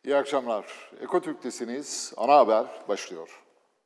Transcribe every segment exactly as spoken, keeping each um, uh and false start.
İyi akşamlar. Ekotürk'tesiniz. Ana haber başlıyor.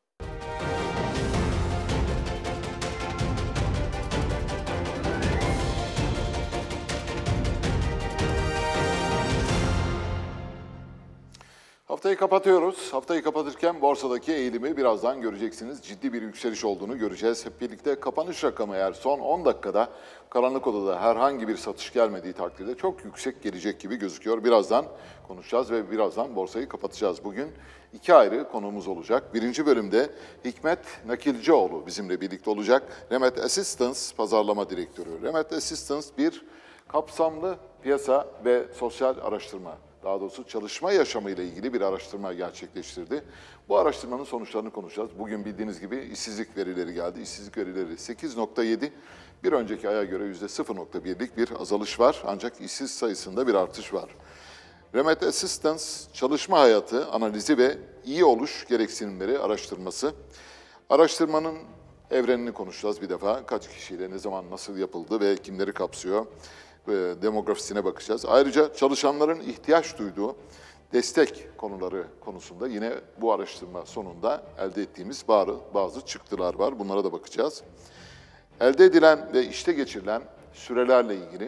Haftayı kapatıyoruz. Haftayı kapatırken borsadaki eğilimi birazdan göreceksiniz. Ciddi bir yükseliş olduğunu göreceğiz. Hep birlikte kapanış rakamı eğer son on dakikada karanlık odada herhangi bir satış gelmediği takdirde çok yüksek gelecek gibi gözüküyor. Birazdan konuşacağız ve birazdan borsayı kapatacağız. Bugün iki ayrı konuğumuz olacak. Birinci bölümde Hikmet Nakilcioğlu bizimle birlikte olacak. Remet Assistance Pazarlama Direktörü. Remet Assistance bir kapsamlı piyasa ve sosyal araştırma, daha doğrusu çalışma yaşamıyla ilgili bir araştırma gerçekleştirdi. Bu araştırmanın sonuçlarını konuşacağız. Bugün bildiğiniz gibi işsizlik verileri geldi. İşsizlik verileri sekiz nokta yedi, bir önceki aya göre yüzde sıfır nokta birlik bir azalış var. Ancak işsiz sayısında bir artış var. Remet Assistance, çalışma hayatı analizi ve iyi oluş gereksinimleri araştırması. Araştırmanın evrenini konuşacağız bir defa. Kaç kişiyle, ne zaman, nasıl yapıldı ve kimleri kapsıyor? Demografisine bakacağız. Ayrıca çalışanların ihtiyaç duyduğu destek konuları konusunda yine bu araştırma sonunda elde ettiğimiz bazı çıktılar var. Bunlara da bakacağız. Elde edilen ve işte geçirilen sürelerle ilgili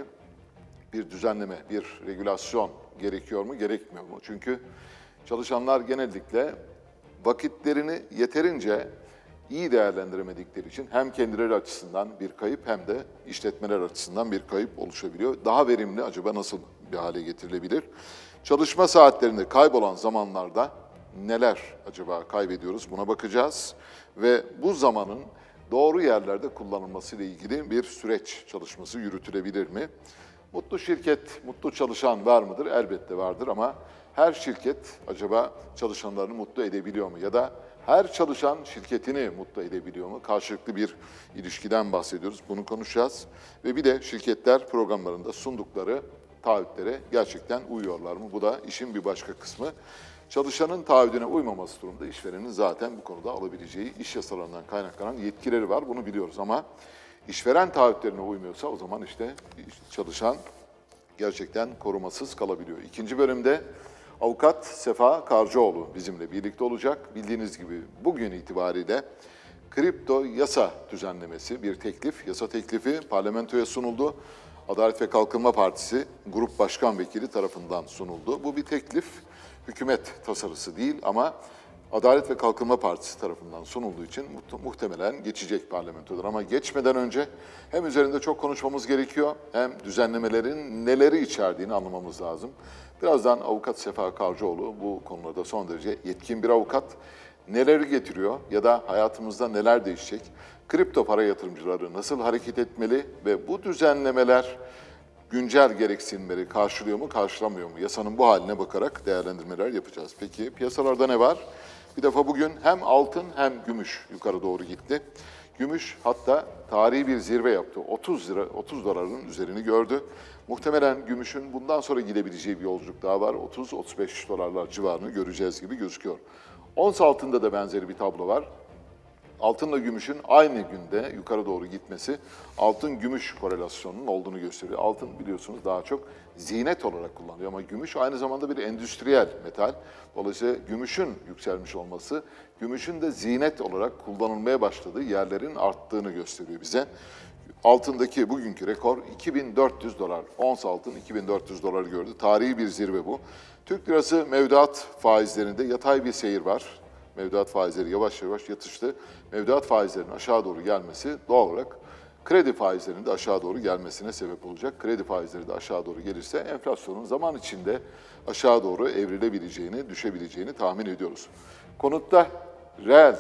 bir düzenleme, bir regülasyon gerekiyor mu, gerekmiyor mu? Çünkü çalışanlar genellikle vakitlerini yeterince iyi değerlendiremedikleri için hem kendileri açısından bir kayıp hem de işletmeler açısından bir kayıp oluşabiliyor. Daha verimli acaba nasıl bir hale getirilebilir? Çalışma saatlerinde kaybolan zamanlarda neler acaba kaybediyoruz, buna bakacağız. Ve bu zamanın doğru yerlerde kullanılması ile ilgili bir süreç çalışması yürütülebilir mi? Mutlu şirket, mutlu çalışan var mıdır? Elbette vardır ama her şirket acaba çalışanlarını mutlu edebiliyor mu? Ya da her çalışan şirketini mutlu edebiliyor mu? Karşılıklı bir ilişkiden bahsediyoruz. Bunu konuşacağız. Ve bir de şirketler programlarında sundukları taahhütlere gerçekten uyuyorlar mı? Bu da işin bir başka kısmı. Çalışanın taahhüdüne uymaması durumunda işverenin zaten bu konuda alabileceği iş yasalarından kaynaklanan yetkileri var. Bunu biliyoruz ama işveren taahhütlerine uymuyorsa o zaman işte çalışan gerçekten korumasız kalabiliyor. İkinci bölümde Avukat Sefa Karcıoğlu bizimle birlikte olacak. Bildiğiniz gibi bugün itibariyle kripto yasa düzenlemesi bir teklif, yasa teklifi parlamentoya sunuldu. Adalet ve Kalkınma Partisi Grup Başkan Vekili tarafından sunuldu. Bu bir teklif, hükümet tasarısı değil ama Adalet ve Kalkınma Partisi tarafından sunulduğu için muhtemelen geçecek parlamentodan. Ama geçmeden önce hem üzerinde çok konuşmamız gerekiyor hem düzenlemelerin neleri içerdiğini anlamamız lazım. Birazdan Avukat Sefa Karcıoğlu bu konularda son derece yetkin bir avukat. Neleri getiriyor ya da hayatımızda neler değişecek? Kripto para yatırımcıları nasıl hareket etmeli ve bu düzenlemeler güncel gereksinimleri karşılıyor mu, karşılamıyor mu? Yasanın bu haline bakarak değerlendirmeler yapacağız. Peki piyasalarda ne var? Bir defa bugün hem altın hem gümüş yukarı doğru gitti. Gümüş hatta tarihi bir zirve yaptı. otuz lira, otuz doların üzerini gördü. Muhtemelen gümüşün bundan sonra gidebileceği bir yolculuk daha var. otuz otuz beş dolarlar civarını göreceğiz gibi gözüküyor. Ons altında da benzeri bir tablo var. Altınla gümüşün aynı günde yukarı doğru gitmesi altın-gümüş korelasyonunun olduğunu gösteriyor. Altın biliyorsunuz daha çok ziynet olarak kullanılıyor ama gümüş aynı zamanda bir endüstriyel metal. Dolayısıyla gümüşün yükselmiş olması, gümüşün de ziynet olarak kullanılmaya başladığı yerlerin arttığını gösteriyor bize. Altındaki bugünkü rekor iki bin dört yüz dolar. Ons altın iki bin dört yüz dolar gördü. Tarihi bir zirve bu. Türk lirası mevduat faizlerinde yatay bir seyir var. Mevduat faizleri yavaş yavaş yatıştı. Mevduat faizlerinin aşağı doğru gelmesi doğal olarak kredi faizlerinin de aşağı doğru gelmesine sebep olacak. Kredi faizleri de aşağı doğru gelirse enflasyonun zaman içinde aşağı doğru evrilebileceğini, düşebileceğini tahmin ediyoruz. Konutta reel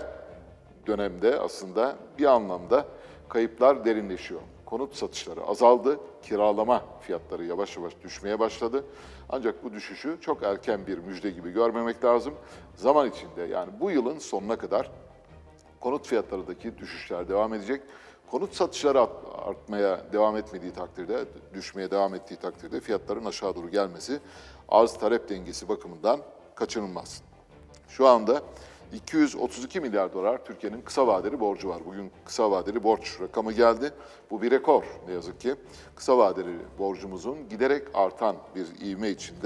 dönemde aslında bir anlamda kayıplar derinleşiyor. Konut satışları azaldı, kiralama fiyatları yavaş yavaş düşmeye başladı. Ancak bu düşüşü çok erken bir müjde gibi görmemek lazım. Zaman içinde yani bu yılın sonuna kadar konut fiyatlarındaki düşüşler devam edecek. Konut satışları artmaya devam etmediği takdirde, düşmeye devam ettiği takdirde fiyatların aşağı doğru gelmesi arz talep dengesi bakımından kaçınılmaz. Şu anda iki yüz otuz iki milyar dolar Türkiye'nin kısa vadeli borcu var. Bugün kısa vadeli borç rakamı geldi. Bu bir rekor ne yazık ki. Kısa vadeli borcumuzun giderek artan bir ivme içinde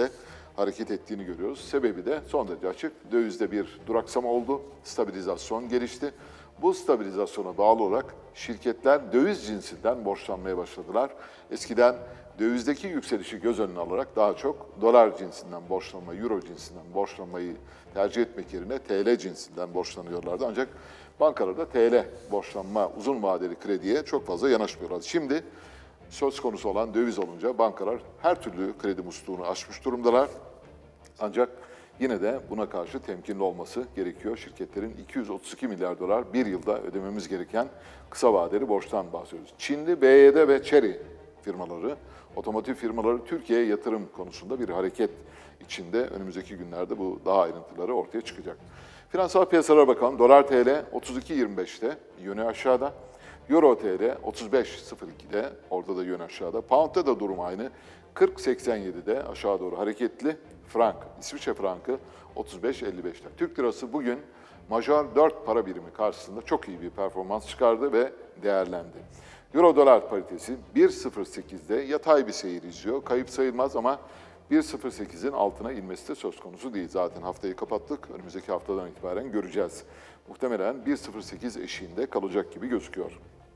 hareket ettiğini görüyoruz. Sebebi de son derece açık. Dövizde bir duraksama oldu, stabilizasyon gelişti. Bu stabilizasyona bağlı olarak şirketler döviz cinsinden borçlanmaya başladılar. Eskiden dövizdeki yükselişi göz önüne alarak daha çok dolar cinsinden borçlanma, euro cinsinden borçlanmayı tercih etmek yerine T L cinsinden borçlanıyorlardı. Ancak bankalarda T L borçlanma, uzun vadeli krediye çok fazla yanaşmıyorlar. Şimdi söz konusu olan döviz olunca bankalar her türlü kredi musluğunu açmış durumdalar. Ancak yine de buna karşı temkinli olması gerekiyor. Şirketlerin iki yüz otuz iki milyar dolar bir yılda ödememiz gereken kısa vadeli borçtan bahsediyoruz. Çinli B Y D ve Chery firmaları, otomotiv firmaları Türkiye'ye yatırım konusunda bir hareket içinde. Önümüzdeki günlerde bu daha ayrıntıları ortaya çıkacak. Finansal piyasalara bakalım. Dolar T L otuz iki virgül yirmi beşte, yönü aşağıda. Euro T L otuz beş virgül sıfır iki'de, orada da yön aşağıda. Pound'da da durum aynı. kırk virgül seksen yedi'de aşağı doğru hareketli. Frank, İsviçre frankı otuz beş virgül elli beşte. Türk lirası bugün majör dört para birimi karşısında çok iyi bir performans çıkardı ve değerlendi. Euro dolar paritesi bir virgül sıfır sekiz'de yatay bir seyir izliyor. Kayıp sayılmaz ama bir virgül sıfır sekiz'in altına inmesi de söz konusu değil. Zaten haftayı kapattık. Önümüzdeki haftadan itibaren göreceğiz. Muhtemelen bir virgül sıfır sekiz eşiğinde kalacak gibi gözüküyor.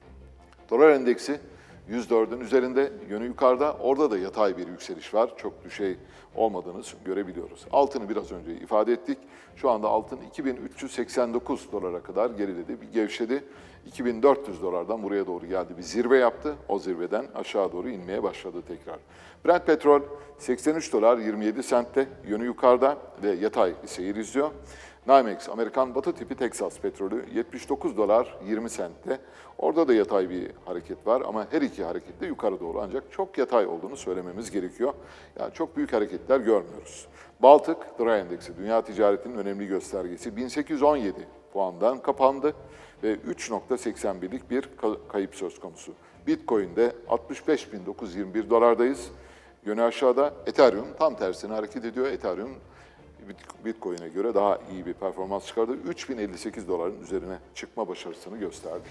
Dolar endeksi yüz dört'ün üzerinde, yönü yukarıda. Orada da yatay bir yükseliş var. Çok düşey olmadığını görebiliyoruz. Altını biraz önce ifade ettik. Şu anda altın iki bin üç yüz seksen dokuz dolara kadar geriledi, bir gevşedi. iki bin dört yüz dolardan buraya doğru geldi, bir zirve yaptı. O zirveden aşağı doğru inmeye başladı tekrar. Brent petrol seksen üç dolar yirmi yedi sentte, yönü yukarıda ve yatay bir seyir izliyor. NYMEX, Amerikan Batı tipi Texas petrolü yetmiş dokuz dolar yirmi sentte. Orada da yatay bir hareket var ama her iki hareket de yukarı doğru, ancak çok yatay olduğunu söylememiz gerekiyor. Yani çok büyük hareketler görmüyoruz. Baltık Dry Endeksi, dünya ticaretinin önemli göstergesi, bin sekiz yüz on yedi puandan kapandı ve üç virgül seksen bir'lik bir kayıp söz konusu. Bitcoin'de altmış beş bin dokuz yüz yirmi bir dolardayız. Yönü aşağıda. Ethereum tam tersine hareket ediyor. Ethereum Bitcoin'e göre daha iyi bir performans çıkardı. üç bin elli sekiz doların üzerine çıkma başarısını gösterdi.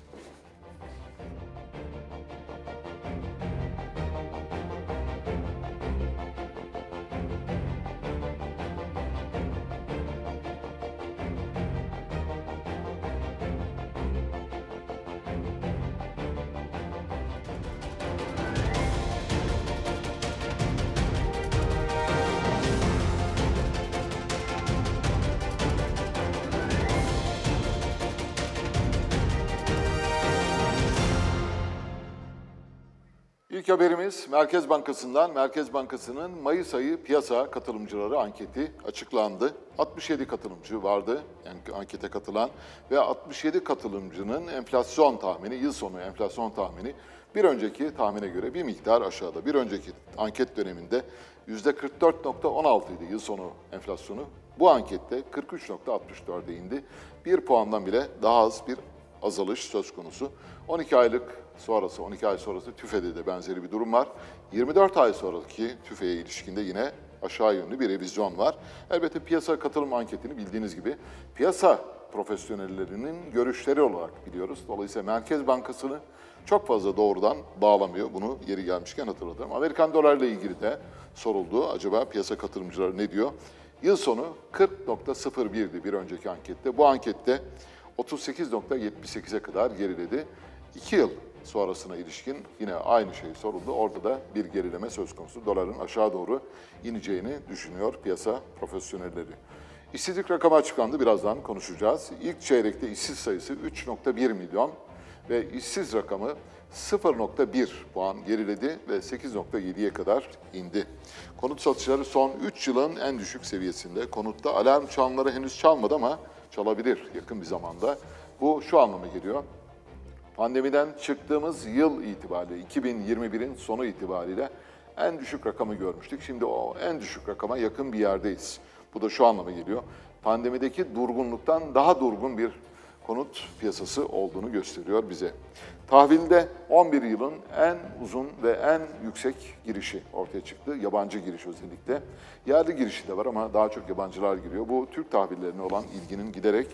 İlk haberimiz Merkez Bankası'ndan. Merkez Bankası'nın Mayıs ayı piyasa katılımcıları anketi açıklandı. altmış yedi katılımcı vardı, yani ankete katılan ve altmış yedi katılımcının enflasyon tahmini, yıl sonu enflasyon tahmini bir önceki tahmine göre bir miktar aşağıda. Bir önceki anket döneminde yüzde kırk dört virgül on altı idi yıl sonu enflasyonu. Bu ankette kırk üç virgül altmış dört'e indi. Bir puandan bile daha az bir azalış söz konusu. on iki aylık sonrası, on iki ay sonrası TÜFE'de de benzeri bir durum var. yirmi dört ay sonraki TÜFE'ye ilişkinde yine aşağı yönlü bir revizyon var. Elbette piyasa katılım anketini bildiğiniz gibi piyasa profesyonellerinin görüşleri olarak biliyoruz. Dolayısıyla Merkez Bankası'nı çok fazla doğrudan bağlamıyor. Bunu yeri gelmişken hatırlatalım. Amerikan dolarla ilgili de soruldu. Acaba piyasa katılımcıları ne diyor? Yıl sonu kırk virgül sıfır bir'di bir önceki ankette. Bu ankette otuz sekiz virgül yetmiş sekiz'e kadar geriledi. İki yıl sonrasına ilişkin yine aynı şey soruldu. Orada da bir gerileme söz konusu. Doların aşağı doğru ineceğini düşünüyor piyasa profesyonelleri. İşsizlik rakamı açıklandı. Birazdan konuşacağız. İlk çeyrekte işsiz sayısı üç virgül bir milyon ve işsiz rakamı sıfır virgül bir puan geriledi ve sekiz virgül yedi'ye kadar indi. Konut satışları son üç yılın en düşük seviyesinde. Konutta alarm çanları henüz çalmadı ama çalabilir yakın bir zamanda. Bu şu anlama geliyor. Pandemiden çıktığımız yıl itibariyle, iki bin yirmi bir'in sonu itibariyle en düşük rakamı görmüştük. Şimdi o en düşük rakama yakın bir yerdeyiz. Bu da şu anlama geliyor. Pandemideki durgunluktan daha durgun bir konut piyasası olduğunu gösteriyor bize. Tahvilde on bir yılın en uzun ve en yüksek girişi ortaya çıktı. Yabancı giriş özellikle. Yerli girişi de var ama daha çok yabancılar giriyor. Bu Türk tahvillerine olan ilginin giderek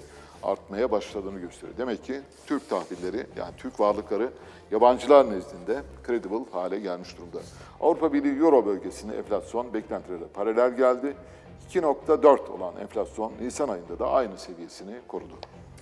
artmaya başladığını gösteriyor. Demek ki Türk tahvilleri, yani Türk varlıkları yabancılar nezdinde credible hale gelmiş durumda. Avrupa Birliği Euro bölgesinde enflasyon beklentilere paralel geldi. iki nokta dört olan enflasyon Nisan ayında da aynı seviyesini korudu.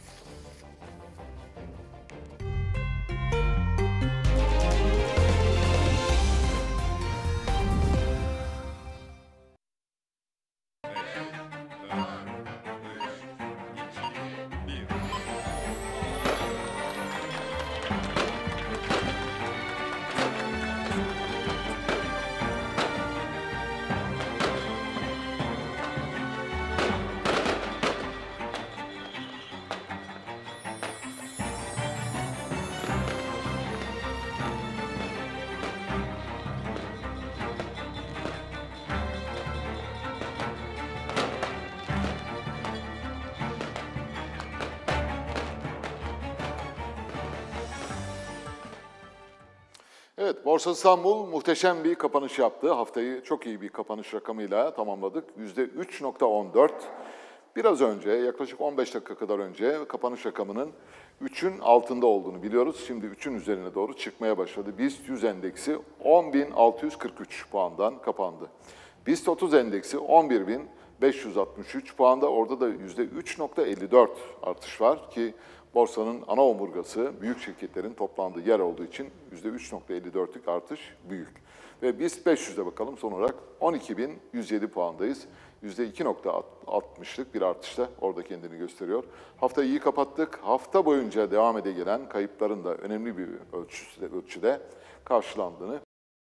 Evet, Borsa İstanbul muhteşem bir kapanış yaptı. Haftayı çok iyi bir kapanış rakamıyla tamamladık. yüzde üç nokta on dört. Biraz önce, yaklaşık on beş dakika kadar önce kapanış rakamının üçün altında olduğunu biliyoruz. Şimdi üçün üzerine doğru çıkmaya başladı. BIST yüz endeksi on bin altı yüz kırk üç puandan kapandı. BIST otuz endeksi on bir bin beş yüz altmış üç puanda. Orada da yüzde üç nokta elli dört artış var ki borsanın ana omurgası büyük şirketlerin toplandığı yer olduğu için yüzde üç nokta elli dörtlük artış büyük. Ve BIST beş yüze bakalım son olarak on iki bin yüz yedi puandayız. yüzde iki nokta altmışlık bir artışla orada kendini gösteriyor. Haftayı iyi kapattık. Hafta boyunca devam ede gelen kayıpların da önemli bir ölçüde, ölçüde karşılandığını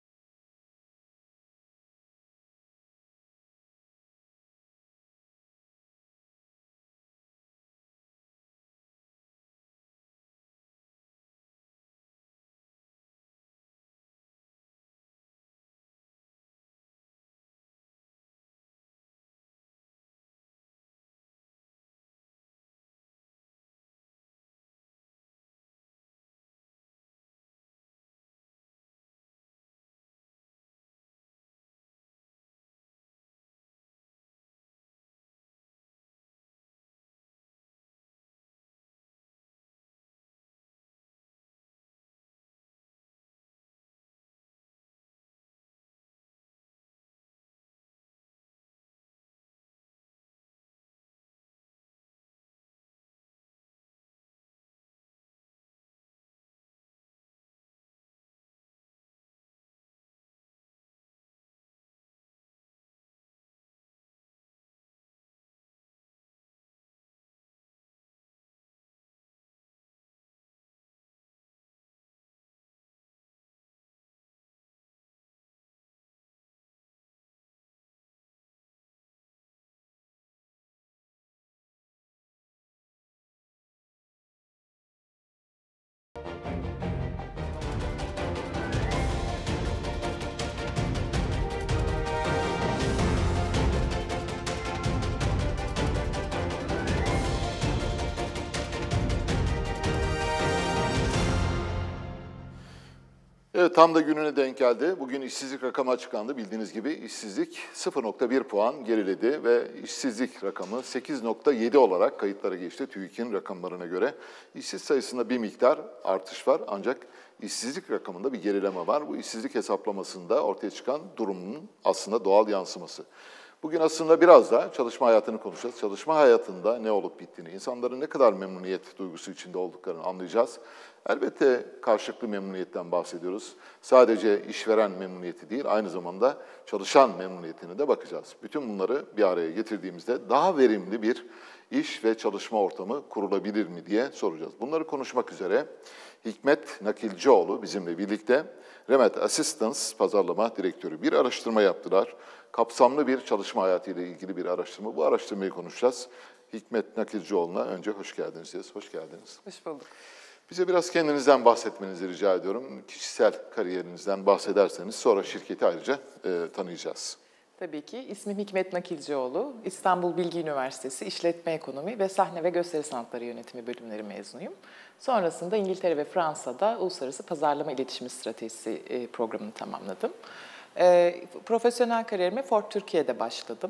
Evet, tam da gününe denk geldi. Bugün işsizlik rakamı açıklandı. Bildiğiniz gibi işsizlik sıfır nokta bir puan geriledi ve işsizlik rakamı sekiz nokta yedi olarak kayıtlara geçti TÜİK'in rakamlarına göre. İşsiz sayısında bir miktar artış var ancak işsizlik rakamında bir gerileme var. Bu işsizlik hesaplamasında ortaya çıkan durumun aslında doğal yansıması. Bugün aslında biraz da çalışma hayatını konuşacağız. Çalışma hayatında ne olup bittiğini, insanların ne kadar memnuniyet duygusu içinde olduklarını anlayacağız. Elbette karşılıklı memnuniyetten bahsediyoruz. Sadece işveren memnuniyeti değil, aynı zamanda çalışan memnuniyetine de bakacağız. Bütün bunları bir araya getirdiğimizde daha verimli bir iş ve çalışma ortamı kurulabilir mi diye soracağız. Bunları konuşmak üzere Hikmet Nakilcioğlu bizimle birlikte. Remet Assistance Pazarlama Direktörü bir araştırma yaptılar. Kapsamlı bir çalışma hayatıyla ilgili bir araştırma. Bu araştırmayı konuşacağız. Hikmet Nakilcioğlu'na önce hoş geldiniz diyeceğiz. Hoş geldiniz. Hoş bulduk. Bize biraz kendinizden bahsetmenizi rica ediyorum. Kişisel kariyerinizden bahsederseniz sonra şirketi ayrıca e, tanıyacağız. Tabii ki. İsmim Hikmet Nakilcioğlu. İstanbul Bilgi Üniversitesi İşletme Ekonomi ve Sahne ve Gösteri Sanatları Yönetimi bölümleri mezunuyum. Sonrasında İngiltere ve Fransa'da Uluslararası Pazarlama İletişimi Stratejisi programını tamamladım. E, profesyonel kariyerime Ford Türkiye'de başladım.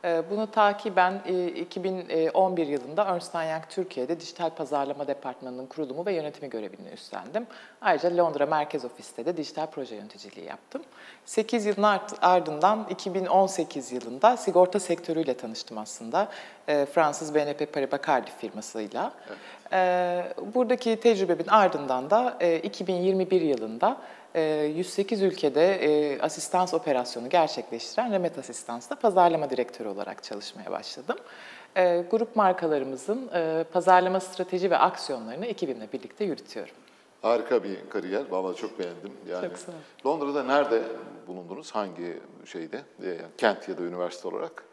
Bunu takiben iki bin on bir yılında Ernst and Young Türkiye'de Dijital Pazarlama Departmanı'nın kurulumu ve yönetimi görevini üstlendim. Ayrıca Londra Merkez Ofis'te de dijital proje yöneticiliği yaptım. sekiz yılın ardından iki bin on sekiz yılında sigorta sektörüyle tanıştım aslında. Fransız B N P Paribas Cardif firmasıyla. Evet. Buradaki tecrübemin ardından da iki bin yirmi bir yılında yüz sekiz ülkede asistans operasyonu gerçekleştiren Remet Asistans'ta pazarlama direktörü olarak çalışmaya başladım. Grup markalarımızın pazarlama strateji ve aksiyonlarını ekibimle birlikte yürütüyorum. Harika bir kariyer. Vallahi çok beğendim. Yani çok sağ ol. Londra'da nerede bulundunuz? Hangi şeyde? Yani kent ya da üniversite olarak?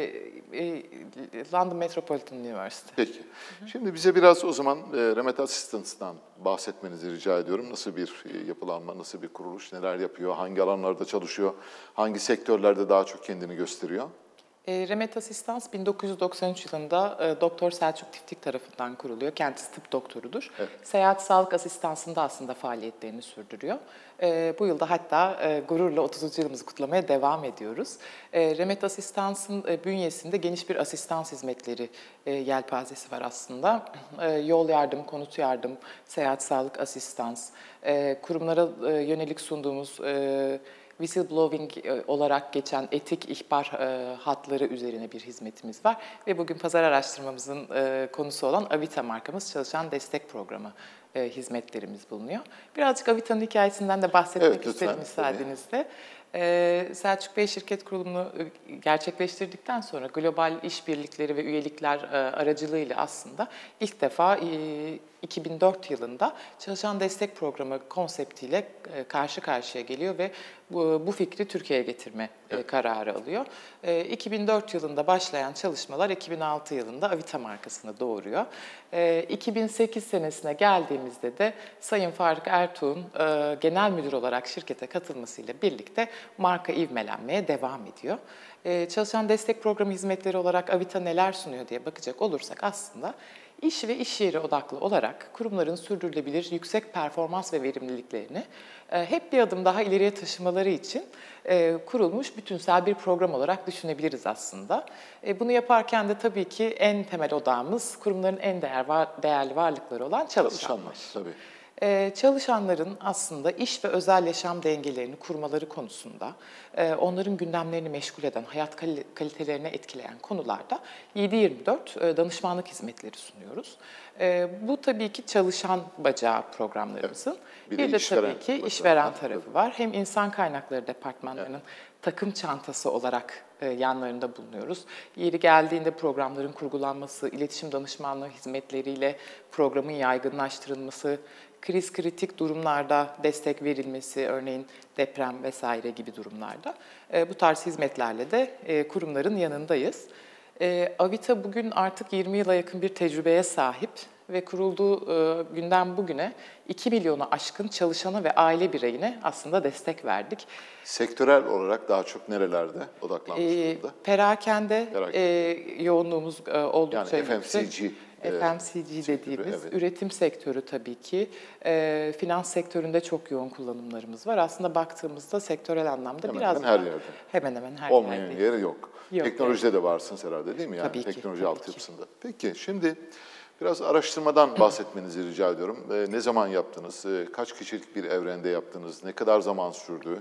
London Metropolitan University. Peki. Şimdi bize biraz o zaman Remet Assistance'dan bahsetmenizi rica ediyorum. Nasıl bir yapılanma, nasıl bir kuruluş, neler yapıyor, hangi alanlarda çalışıyor, hangi sektörlerde daha çok kendini gösteriyor? Remet Asistans bin dokuz yüz doksan üç yılında Doktor Selçuk Tiftik tarafından kuruluyor. Kendisi tıp doktorudur. Evet. Seyahat sağlık asistansında aslında faaliyetlerini sürdürüyor. Bu yılda hatta gururla otuzuncu yılımızı kutlamaya devam ediyoruz. Remet Asistans'ın bünyesinde geniş bir asistans hizmetleri yelpazesi var aslında. Yol yardım, konut yardım, seyahat sağlık asistans, kurumlara yönelik sunduğumuz whistleblowing olarak geçen etik ihbar hatları üzerine bir hizmetimiz var. Ve bugün pazar araştırmamızın konusu olan Avita markamız çalışan destek programı hizmetlerimiz bulunuyor. Birazcık Avita'nın hikayesinden de bahsetmek evet, isterim müsaadenizle. Ee, Selçuk Bey şirket kurulumunu gerçekleştirdikten sonra global işbirlikleri ve üyelikler e, aracılığıyla aslında ilk defa e, iki bin dört yılında çalışan destek programı konseptiyle e, karşı karşıya geliyor ve bu, bu fikri Türkiye'ye getirme e, kararı alıyor. E, iki bin dört yılında başlayan çalışmalar iki bin altı yılında Avita markasını doğuruyor. E, iki bin sekiz senesine geldiğimizde de Sayın Faruk Ertuğ'un e, genel müdür olarak şirkete katılmasıyla birlikte marka ivmelenmeye devam ediyor. Ee, çalışan destek programı hizmetleri olarak Avita neler sunuyor diye bakacak olursak aslında iş ve iş yeri odaklı olarak kurumların sürdürülebilir yüksek performans ve verimliliklerini e, hep bir adım daha ileriye taşımaları için e, kurulmuş bütünsel bir program olarak düşünebiliriz aslında. E, bunu yaparken de tabii ki en temel odağımız kurumların en değer var, değerli varlıkları olan çalışanlar. Çalışanlar tabii. Ee, çalışanların aslında iş ve özel yaşam dengelerini kurmaları konusunda, e, onların gündemlerini meşgul eden, hayat kalitelerini etkileyen konularda yedi yirmi dört e, danışmanlık hizmetleri sunuyoruz. E, bu tabii ki çalışan bacağı programlarımızın. Evet. Bir, bir de, de tabii ki işveren tarafı var. Hem insan kaynakları departmanlarının evet. takım çantası olarak e, yanlarında bulunuyoruz. Yeri geldiğinde programların kurgulanması, iletişim danışmanlığı hizmetleriyle programın yaygınlaştırılması, kriz kritik durumlarda destek verilmesi, örneğin deprem vesaire gibi durumlarda e, bu tarz hizmetlerle de e, kurumların yanındayız. E, Avita bugün artık yirmi yıla yakın bir tecrübeye sahip ve kurulduğu e, günden bugüne iki milyonu aşkın çalışana ve aile bireyine aslında destek verdik. Sektörel olarak daha çok nerelerde odaklanmış durumda? E, perakende e, yoğunluğumuz e, oldukça yani yüksek. F M C G. F M C G dediğimiz evet. üretim sektörü tabii ki. E, finans sektöründe çok yoğun kullanımlarımız var. Aslında baktığımızda sektörel anlamda hemen biraz hemen her yerde. Hemen hemen her olmayan yerde. yeri yok. yok Teknolojide evet. de varsınız herhalde değil mi? Yani tabii teknoloji ki, altyapısında. Ki. Peki şimdi biraz araştırmadan bahsetmenizi rica ediyorum. E, ne zaman yaptınız? E, kaç kişilik bir evrende yaptınız? Ne kadar zaman sürdü?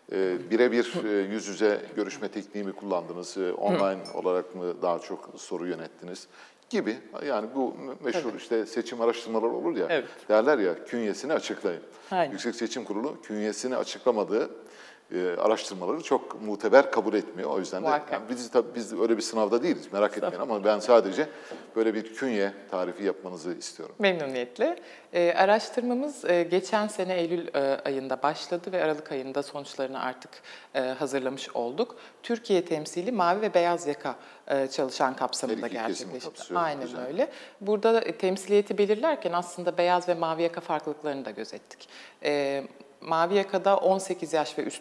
E, birebir e, yüz yüze görüşme tekniği mi kullandınız? E, online olarak mı daha çok soru yönettiniz? Gibi. Yani bu meşhur evet. işte seçim araştırmaları olur ya, evet. derler ya künyesini açıklayın. Aynen. Yüksek Seçim Kurulu künyesini açıklamadığı e, araştırmaları çok muteber kabul etmiyor. O yüzden de yani biz tabii biz öyle bir sınavda değiliz, merak etmeyin ama ben sadece böyle bir künye tarifi yapmanızı istiyorum. Memnuniyetle. E, araştırmamız e, geçen sene Eylül e, ayında başladı ve Aralık ayında sonuçlarını artık e, hazırlamış olduk. Türkiye temsili mavi ve beyaz yaka e, çalışan kapsamında gerçekleşti. Aynen güzel. Öyle. Burada e, temsiliyeti belirlerken aslında beyaz ve mavi yaka farklılıklarını da gözettik. E, Mavi yakada on sekiz yaş ve üstü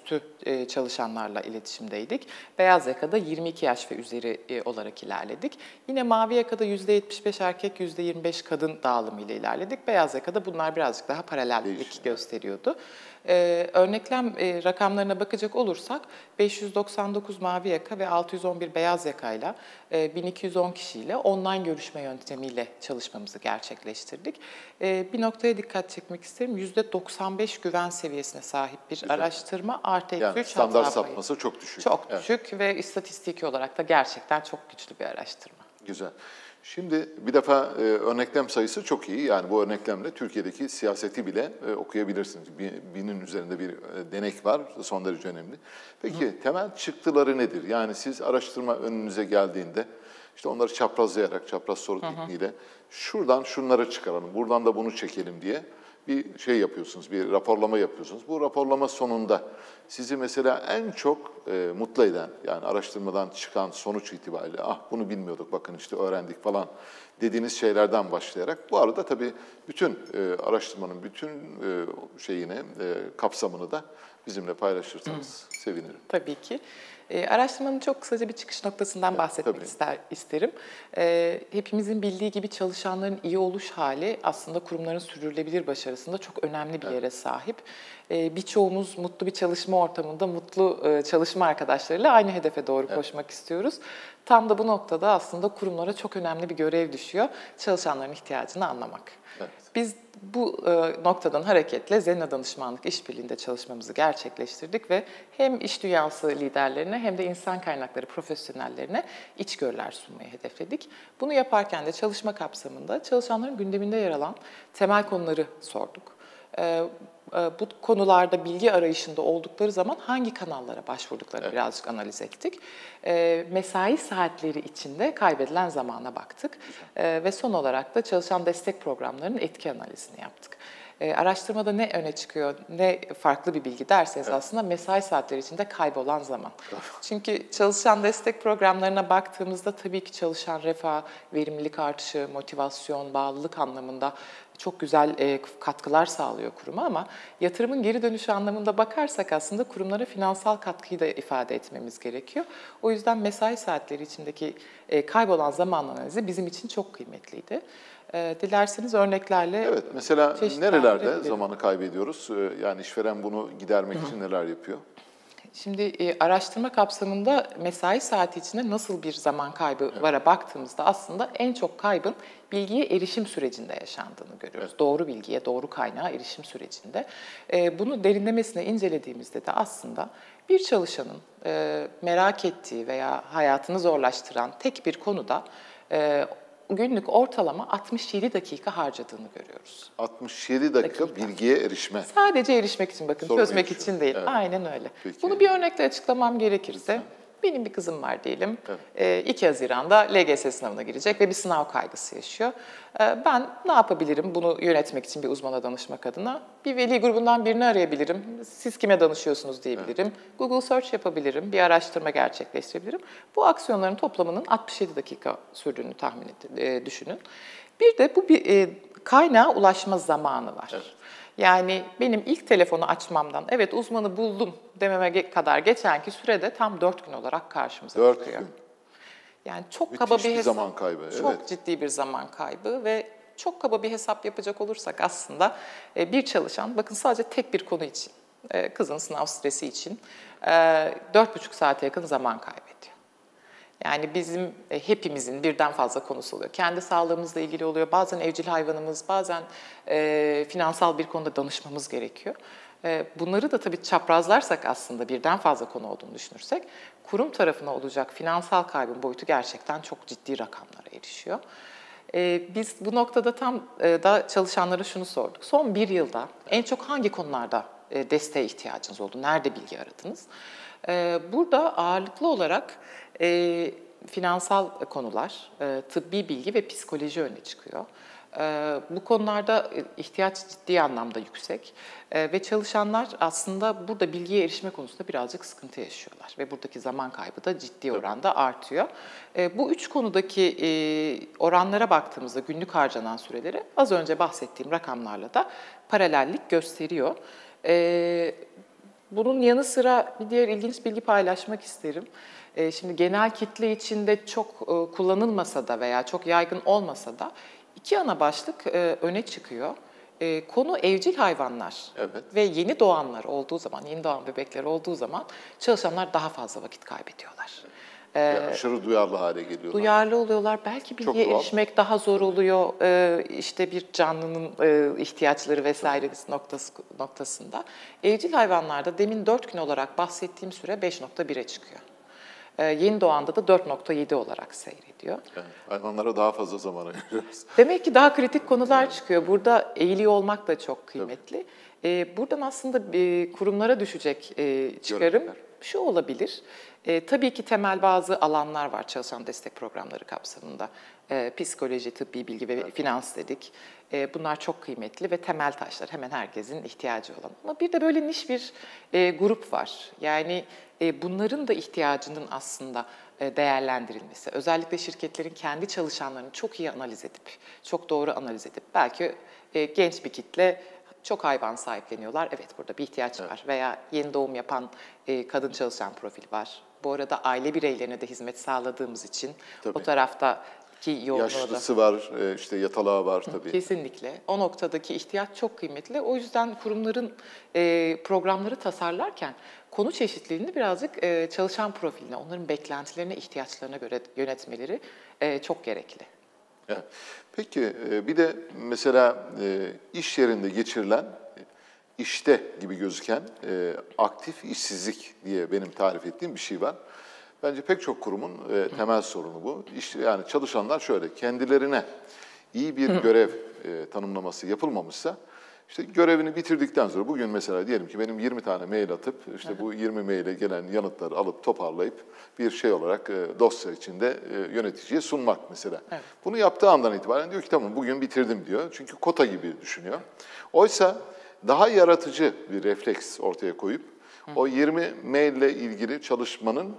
e, çalışanlarla iletişimdeydik. Beyaz yakada yirmi iki yaş ve üzeri e, olarak ilerledik. Yine mavi yakada yüzde yetmiş beş erkek, yüzde yirmi beş kadın dağılımı ile ilerledik. Beyaz yakada bunlar birazcık daha paralellik Değişim, gösteriyordu. Ee, örneklem e, rakamlarına bakacak olursak beş yüz doksan dokuz mavi yaka ve altı yüz on bir beyaz yakayla e, bin iki yüz on kişiyle online görüşme yöntemiyle çalışmamızı gerçekleştirdik. E, bir noktaya dikkat çekmek isterim. yüzde doksan beş güven seviyesine sahip bir Güzel. araştırma. Artı Yani üç standart hata payı. sapması çok düşük. Çok Evet. düşük ve istatistiki olarak da gerçekten çok güçlü bir araştırma. Güzel. Şimdi bir defa e, örneklem sayısı çok iyi. Yani bu örneklemle Türkiye'deki siyaseti bile e, okuyabilirsiniz. Binin üzerinde bir e, denek var. Son derece önemli. Peki Hı. temel çıktıları nedir? Yani siz araştırma önünüze geldiğinde işte onları çaprazlayarak, çapraz soru tekniğiyle şuradan şunları çıkaralım, buradan da bunu çekelim diye bir şey yapıyorsunuz, bir raporlama yapıyorsunuz. Bu raporlama sonunda sizi mesela en çok e, mutlu eden, yani araştırmadan çıkan sonuç itibariyle, ah bunu bilmiyorduk, bakın işte öğrendik falan dediğiniz şeylerden başlayarak, bu arada tabii bütün e, araştırmanın bütün e, şeyini, e, kapsamını da bizimle paylaşırsanız Hı. sevinirim. Tabii ki. E, araştırmanın çok kısaca bir çıkış noktasından evet, bahsetmek ister, isterim. E, hepimizin bildiği gibi çalışanların iyi oluş hali aslında kurumların sürdürülebilir başarısında çok önemli bir evet. yere sahip. E, birçoğumuz mutlu bir çalışma ortamında mutlu e, çalışma arkadaşlarıyla aynı hedefe doğru evet. koşmak istiyoruz. Tam da bu noktada aslında kurumlara çok önemli bir görev düşüyor. Çalışanların ihtiyacını anlamak. Evet. Biz bu e, noktadan hareketle Zena Danışmanlık İşbirliği'nde çalışmamızı gerçekleştirdik ve hem iş dünyası liderlerine hem de insan kaynakları profesyonellerine içgörüler sunmayı hedefledik. Bunu yaparken de çalışma kapsamında çalışanların gündeminde yer alan temel konuları sorduk. E, bu konularda bilgi arayışında oldukları zaman hangi kanallara başvurduklarını evet. birazcık analiz ettik. E, mesai saatleri içinde kaybedilen zamana baktık. E, ve son olarak da çalışan destek programlarının etki analizini yaptık. E, araştırmada ne öne çıkıyor, ne farklı bir bilgi derseniz evet. aslında mesai saatleri içinde kaybolan zaman. Çünkü çalışan destek programlarına baktığımızda tabii ki çalışan refah, verimlilik artışı, motivasyon, bağlılık anlamında çok güzel e, katkılar sağlıyor kuruma ama yatırımın geri dönüşü anlamında bakarsak aslında kurumlara finansal katkıyı da ifade etmemiz gerekiyor. O yüzden mesai saatleri içindeki e, kaybolan zaman analizi bizim için çok kıymetliydi. E, dilerseniz örneklerle... Evet, mesela nerelerde zamanı kaybediyoruz? Yani işveren bunu gidermek için neler yapıyor? Şimdi e, araştırma kapsamında mesai saati içinde nasıl bir zaman kaybı evet. vara baktığımızda aslında en çok kaybın bilgiye erişim sürecinde yaşandığını görüyoruz. Evet. Doğru bilgiye, doğru kaynağa erişim sürecinde. E, bunu derinlemesine incelediğimizde de aslında bir çalışanın e, merak ettiği veya hayatını zorlaştıran tek bir konuda e, günlük ortalama altmış yedi dakika harcadığını görüyoruz. altmış yedi dakika, dakika bilgiye erişme. Sadece erişmek için bakın, Sorun çözmek için, için değil. Evet. Aynen öyle. Peki. Bunu bir örnekle açıklamam gerekirse, Lütfen. benim bir kızım var diyelim. Evet. iki Haziran'da L G S sınavına girecek ve bir sınav kaygısı yaşıyor. Ben ne yapabilirim bunu yönetmek için bir uzmana danışmak adına? Bir veli grubundan birini arayabilirim. Siz kime danışıyorsunuz diyebilirim. Evet. Google Search yapabilirim. Bir araştırma gerçekleştirebilirim. Bu aksiyonların toplamının altmış yedi dakika sürdüğünü tahmin edin, düşünün. Bir de bu bir kaynağa ulaşma zamanı var. Evet. Yani benim ilk telefonu açmamdan, evet uzmanı buldum dememe kadar geçenki sürede tam dört gün olarak karşımıza dört çıkıyor. Gün. Yani çok Müthiş kaba bir, bir hesap, zaman kaybı. çok evet. ciddi bir zaman kaybı ve çok kaba bir hesap yapacak olursak aslında bir çalışan, bakın sadece tek bir konu için, kızın sınav stresi için dört buçuk saate yakın zaman kaybediyor. Yani bizim hepimizin birden fazla konusu oluyor. Kendi sağlığımızla ilgili oluyor. Bazen evcil hayvanımız, bazen e, finansal bir konuda danışmamız gerekiyor. E, bunları da tabii çaprazlarsak aslında birden fazla konu olduğunu düşünürsek, kurum tarafına olacak finansal kaybın boyutu gerçekten çok ciddi rakamlara erişiyor. E, biz bu noktada tam e, da çalışanlara şunu sorduk. Son bir yılda en çok hangi konularda e, desteğe ihtiyacınız oldu? Nerede bilgi aradınız? E, burada ağırlıklı olarak E, finansal konular, e, tıbbi bilgi ve psikoloji öne çıkıyor. E, bu konularda ihtiyaç ciddi anlamda yüksek e, ve çalışanlar aslında burada bilgiye erişme konusunda birazcık sıkıntı yaşıyorlar ve buradaki zaman kaybı da ciddi oranda artıyor. E, bu üç konudaki e, oranlara baktığımızda günlük harcanan süreleri az önce bahsettiğim rakamlarla da paralellik gösteriyor. E, Bunun yanı sıra bir diğer ilginç bilgi paylaşmak isterim. Ee, Şimdi genel kitle içinde çok e, kullanılmasa da veya çok yaygın olmasa da iki ana başlık e, öne çıkıyor. E, Konu evcil hayvanlar Evet. ve yeni doğanlar olduğu zaman, yeni doğan bebekler olduğu zaman çalışanlar daha fazla vakit kaybediyorlar. Yani aşırı duyarlı hale geliyorlar. Duyarlı oluyorlar. Belki Çok bilgiye doğal. erişmek daha zor oluyor. Ee, işte bir canlının e, ihtiyaçları vesairesi noktası, noktasında. Evcil hayvanlarda demin dört gün olarak bahsettiğim süre beş nokta bire çıkıyor. Ee, yeni doğanda da dört nokta yedi olarak seyrediyor. Yani hayvanlara daha fazla zaman ayırıyoruz. Demek ki daha kritik konular çıkıyor. Burada eğiliyor olmak da çok kıymetli. Ee, buradan aslında bir kurumlara düşecek e, çıkarım Görevler. şu olabilir. E, tabii ki temel bazı alanlar var çalışan destek programları kapsamında. E, psikoloji, tıbbi bilgi ve Evet. finans dedik. E, bunlar çok kıymetli ve temel taşlar. Hemen herkesin ihtiyacı olan. Ama bir de böyle niş bir e, grup var. Yani e, bunların da ihtiyacının aslında e, değerlendirilmesi. Özellikle şirketlerin kendi çalışanlarını çok iyi analiz edip, çok doğru analiz edip, belki e, genç bir kitle çok hayvan sahipleniyorlar. Evet, burada bir ihtiyaç Evet. var. Veya yeni doğum yapan e, kadın çalışan profil var. Bu arada aile bireylerine de hizmet sağladığımız için Tabii. o taraftaki yoğunluğu da Yaşlısı var, e, işte yatalağı var tabii. kesinlikle. O noktadaki ihtiyaç çok kıymetli. O yüzden kurumların e, programları tasarlarken konu çeşitliliğini birazcık e, çalışan profiline, onların beklentilerine, ihtiyaçlarına göre yönetmeleri e, çok gerekli. Evet. Peki e, bir de mesela e, iş yerinde geçirilen, e, işte gibi gözüken e, aktif işsizlik diye benim tarif ettiğim bir şey var. Bence pek çok kurumun e, temel sorunu bu. İş, yani çalışanlar şöyle, kendilerine iyi bir görev e, tanımlaması yapılmamışsa, işte görevini bitirdikten sonra bugün mesela diyelim ki benim yirmi tane mail atıp işte bu yirmi maile gelen yanıtları alıp toparlayıp bir şey olarak e, dosya içinde e, yöneticiye sunmak mesela. Evet. Bunu yaptığı andan itibaren diyor ki tamam bugün bitirdim diyor. Çünkü kota gibi düşünüyor. Oysa daha yaratıcı bir refleks ortaya koyup o yirmi maille ilgili çalışmanın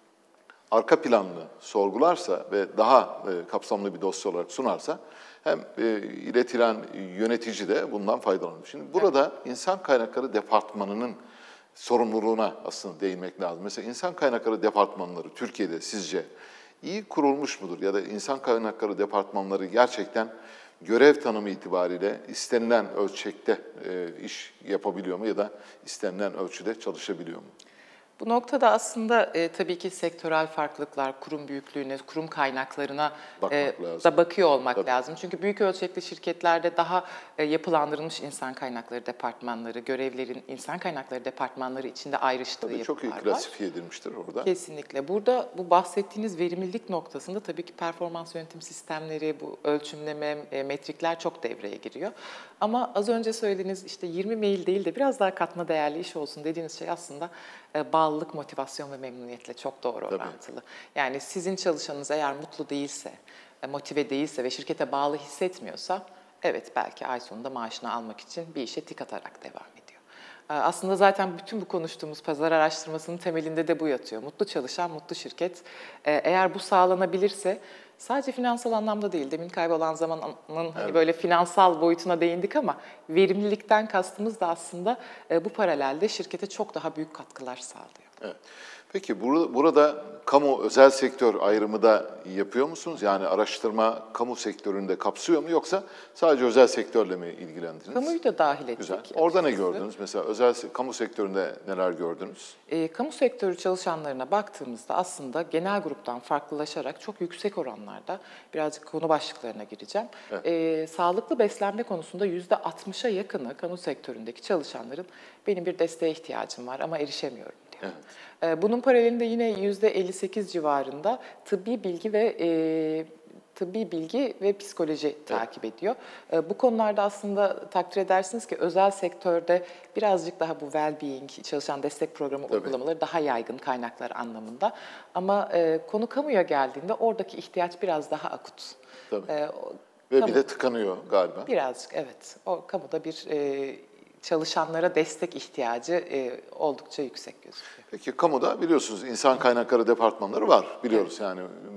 arka planını sorgularsa ve daha e, kapsamlı bir dosya olarak sunarsa hem e, iletilen yönetici de bundan faydalanır. Şimdi burada insan kaynakları departmanının sorumluluğuna aslında değinmek lazım. Mesela insan kaynakları departmanları Türkiye'de sizce iyi kurulmuş mudur? Ya da insan kaynakları departmanları gerçekten görev tanımı itibariyle istenilen ölçekte e, iş yapabiliyor mu ya da istenilen ölçüde çalışabiliyor mu? Bu noktada aslında e, tabii ki sektörel farklılıklar, kurum büyüklüğüne, kurum kaynaklarına Bakmak e, lazım. da bakıyor olmak Tabii. lazım. Çünkü büyük ölçekli şirketlerde daha e, yapılandırılmış insan kaynakları departmanları, görevlerin insan kaynakları departmanları içinde ayrıştığı Tabii çok iyi yapılar var. klasifiye edilmiştir orada. Kesinlikle. Burada bu bahsettiğiniz verimlilik noktasında tabii ki performans yönetim sistemleri, bu ölçümleme, e, metrikler çok devreye giriyor. Ama az önce söylediğiniz işte yirmi mail değil de biraz daha katma değerli iş olsun dediğiniz şey aslında e, bağlılık, motivasyon ve memnuniyetle çok doğru Tabii. orantılı. Yani sizin çalışanınız eğer mutlu değilse, e, motive değilse ve şirkete bağlı hissetmiyorsa, evet belki ay sonunda maaşını almak için bir işe tik atarak devam ediyor. E, Aslında zaten bütün bu konuştuğumuz pazar araştırmasının temelinde de bu yatıyor. Mutlu çalışan, mutlu şirket. E, Eğer bu sağlanabilirse sadece finansal anlamda değil, demin kaybolan zamanın hani Evet. böyle finansal boyutuna değindik ama verimlilikten kastımız da aslında e, bu paralelde şirkete çok daha büyük katkılar sağlıyor. Evet. Peki bur- burada kamu özel sektör ayrımı da yapıyor musunuz? Yani araştırma kamu sektöründe kapsıyor mu yoksa sadece özel sektörle mi ilgilendiniz? Kamuyu da dahil ettik. Güzel. Orada ne açıkçası. gördünüz? Mesela özel se- kamu sektöründe neler gördünüz? E, kamu sektörü çalışanlarına baktığımızda aslında genel gruptan farklılaşarak çok yüksek oranlarda, birazcık konu başlıklarına gireceğim. Evet. E, sağlıklı beslenme konusunda yüzde altmışa yakını kamu sektöründeki çalışanların benim bir desteğe ihtiyacım var ama erişemiyorum diyor. Evet. E, bunun paralelinde yine yüzde elli sekiz civarında tıbbi bilgi ve e, tıbbi bilgi ve psikoloji takip ediyor. E, Bu konularda aslında takdir edersiniz ki özel sektörde birazcık daha bu well-being, çalışan destek programı Tabii. uygulamaları daha yaygın kaynaklar anlamında. Ama e, konu kamuya geldiğinde oradaki ihtiyaç biraz daha akut. Tabii. E, o- Ve kamu- bir de tıkanıyor galiba. Birazcık evet. O kamuda bir e, çalışanlara destek ihtiyacı e, oldukça yüksek gözüküyor. Peki kamuda biliyorsunuz insan kaynakları departmanları var. Biliyoruz yani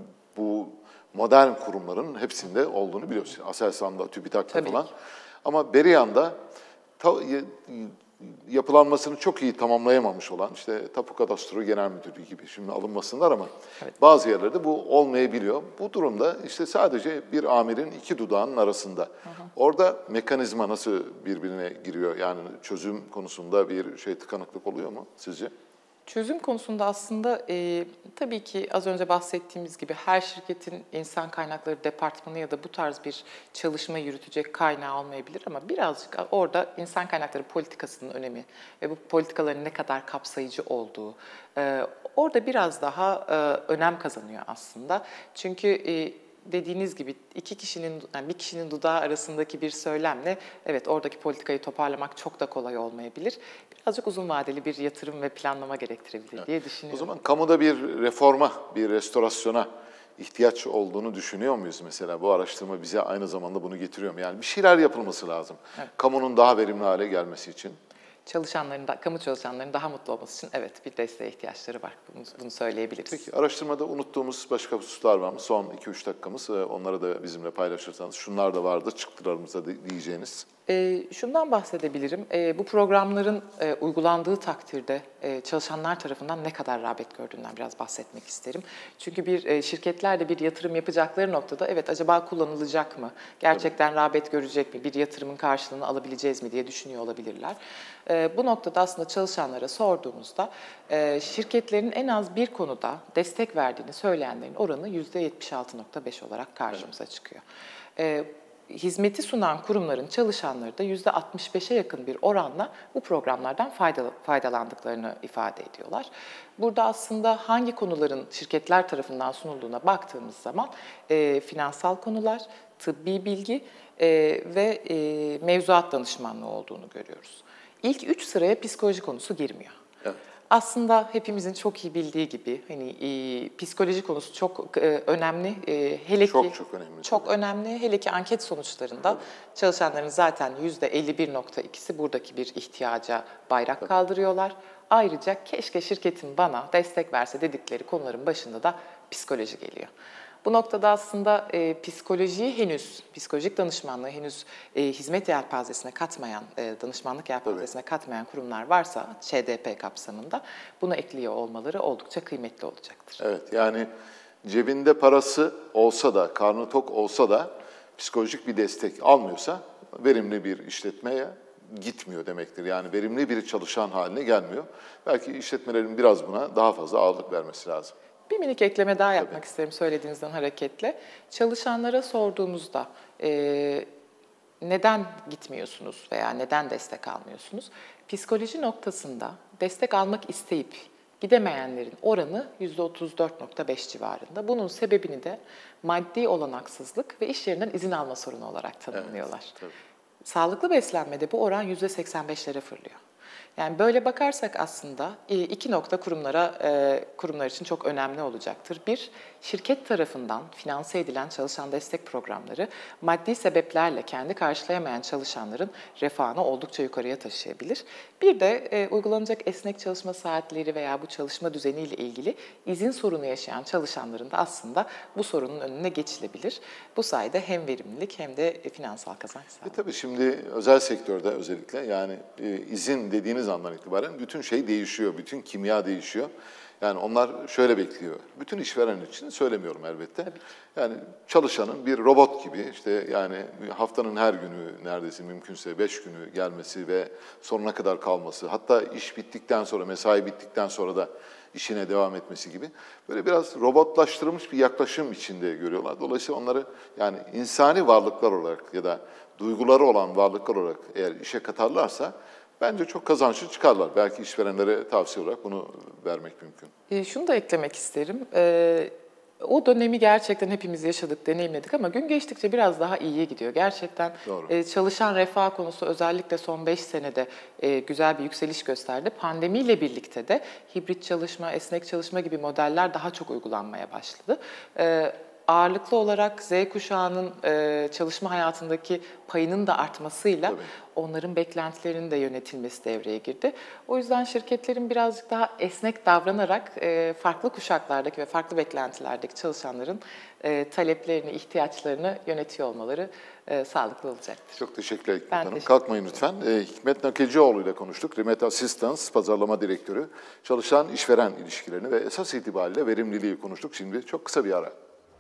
bu modern kurumların hepsinde olduğunu biliyoruz. Aselsan'da, TÜBİTAK'ta Tabii falan. ki. Ama Beriyan'da ta- yapılanmasını çok iyi tamamlayamamış olan, işte Tapu Kadastro Genel Müdürlüğü gibi şimdi alınmasınlar ama Evet. bazı yerlerde bu olmayabiliyor. Bu durumda işte sadece bir amirin iki dudağının arasında. Hı hı. Orada mekanizma nasıl birbirine giriyor? Yani çözüm konusunda bir şey tıkanıklık oluyor mu sizce? Çözüm konusunda aslında e, tabii ki az önce bahsettiğimiz gibi her şirketin insan kaynakları departmanı ya da bu tarz bir çalışma yürütecek kaynağı olmayabilir ama birazcık orada insan kaynakları politikasının önemi ve bu politikaların ne kadar kapsayıcı olduğu e, orada biraz daha e, önem kazanıyor aslında. Çünkü e, dediğiniz gibi iki kişinin, yani bir kişinin dudağı arasındaki bir söylemle evet oradaki politikayı toparlamak çok da kolay olmayabilir. Birazcık uzun vadeli bir yatırım ve planlama gerektirebilir Evet. diye düşünüyorum. O zaman kamuda bir reforma, bir restorasyona ihtiyaç olduğunu düşünüyor muyuz mesela? Bu araştırma bize aynı zamanda bunu getiriyor mu? Yani bir şeyler yapılması lazım. Evet. Kamunun daha verimli hale gelmesi için. Çalışanların, da, kamu çalışanlarının daha mutlu olması için evet bir desteğe ihtiyaçları var. Bunu, bunu söyleyebiliriz. Peki araştırmada unuttuğumuz başka hususlar var mı? Son iki üç dakikamız. Onları da bizimle paylaşırsanız. Şunlar da vardı çıktılarımıza diyeceğiniz. E, şundan bahsedebilirim. E, bu programların e, uygulandığı takdirde e, çalışanlar tarafından ne kadar rağbet gördüğünden biraz bahsetmek isterim. Çünkü bir e, şirketler de bir yatırım yapacakları noktada evet acaba kullanılacak mı? Gerçekten Tabii. rağbet görecek mi? Bir yatırımın karşılığını alabileceğiz mi diye düşünüyor olabilirler. E, bu noktada aslında çalışanlara sorduğumuzda e, şirketlerin en az bir konuda destek verdiğini söyleyenlerin oranı yüzde yetmiş altı nokta beş olarak karşımıza evet. çıkıyor. E, Hizmeti sunan kurumların çalışanları da yüzde altmış beşe yakın bir oranla bu programlardan faydalandıklarını ifade ediyorlar. Burada aslında hangi konuların şirketler tarafından sunulduğuna baktığımız zaman e, finansal konular, tıbbi bilgi e, ve e, mevzuat danışmanlığı olduğunu görüyoruz. İlk üç sıraya psikoloji konusu girmiyor. Evet. Aslında hepimizin çok iyi bildiği gibi hani e, psikoloji konusu çok e, önemli. E, hele çok ki çok önemli. Çok önemli. Hele ki anket sonuçlarında Tabii. çalışanların zaten yüzde elli bir nokta ikisi buradaki bir ihtiyaca bayrak Tabii. kaldırıyorlar. Ayrıca keşke şirketin bana destek verse dedikleri konuların başında da psikoloji geliyor. Bu noktada aslında e, psikolojiyi henüz, psikolojik danışmanlığı henüz e, hizmet yelpazesine katmayan, e, danışmanlık yelpazesine evet. katmayan kurumlar varsa Ç D P kapsamında bunu ekliyor olmaları oldukça kıymetli olacaktır. Evet, yani cebinde parası olsa da, karnı tok olsa da psikolojik bir destek almıyorsa verimli bir işletmeye gitmiyor demektir. Yani verimli bir çalışan haline gelmiyor. Belki işletmelerin biraz buna daha fazla ağırlık vermesi lazım. Bir minik ekleme daha yapmak Tabii. isterim söylediğinizden hareketle. Çalışanlara sorduğumuzda e, neden gitmiyorsunuz veya neden destek almıyorsunuz? Psikoloji noktasında destek almak isteyip gidemeyenlerin oranı yüzde otuz dört nokta beş civarında. Bunun sebebini de maddi olanaksızlık ve iş yerinden izin alma sorunu olarak tanımlıyorlar. Evet, tabii. Sağlıklı beslenmede bu oran yüzde seksen beşlere fırlıyor. Yani böyle bakarsak aslında iki nokta kurumlara kurumlar için çok önemli olacaktır. Bir, şirket tarafından finanse edilen çalışan destek programları maddi sebeplerle kendi karşılayamayan çalışanların refahını oldukça yukarıya taşıyabilir. Bir de e, uygulanacak esnek çalışma saatleri veya bu çalışma düzeniyle ilgili izin sorunu yaşayan çalışanların da aslında bu sorunun önüne geçilebilir. Bu sayede hem verimlilik hem de finansal kazanç sağlanır. E tabii şimdi özel sektörde özellikle yani e, izin dediğiniz andan itibaren bütün şey değişiyor, bütün kimya değişiyor. Yani onlar şöyle bekliyor. Bütün işveren için söylemiyorum elbette. Tabii. Yani çalışanın bir robot gibi işte yani haftanın her günü neredeyse mümkünse beş günü gelmesi ve sonuna kadar kalması. Hatta iş bittikten sonra, mesai bittikten sonra da işine devam etmesi gibi. Böyle biraz robotlaştırılmış bir yaklaşım içinde görüyorlar. Dolayısıyla onları yani insani varlıklar olarak ya da duyguları olan varlıklar olarak eğer işe katarlarsa bence çok kazançlı çıkarlar. Belki işverenlere tavsiye olarak bunu vermek mümkün. E, şunu da eklemek isterim. E, o dönemi gerçekten hepimiz yaşadık, deneyimledik ama gün geçtikçe biraz daha iyiye gidiyor. Gerçekten e, çalışan refah konusu özellikle son beş senede e, güzel bir yükseliş gösterdi. Pandemiyle birlikte de hibrit çalışma, esnek çalışma gibi modeller daha çok uygulanmaya başladı. E, ağırlıklı olarak Z kuşağının e, çalışma hayatındaki payının da artmasıyla Tabii. onların beklentilerinin de yönetilmesi devreye girdi. O yüzden şirketlerin birazcık daha esnek davranarak e, farklı kuşaklardaki ve farklı beklentilerdeki çalışanların e, taleplerini, ihtiyaçlarını yönetiyor olmaları e, sağlıklı olacaktır. Çok teşekkürler Hikmet Ben Hanım. teşekkür Kalkmayın lütfen. Ee, Hikmet Nakilcioğlu ile konuştuk. Remote Assistance Pazarlama Direktörü. Çalışan işveren ilişkilerini ve esas itibariyle verimliliği konuştuk. Şimdi çok kısa bir ara.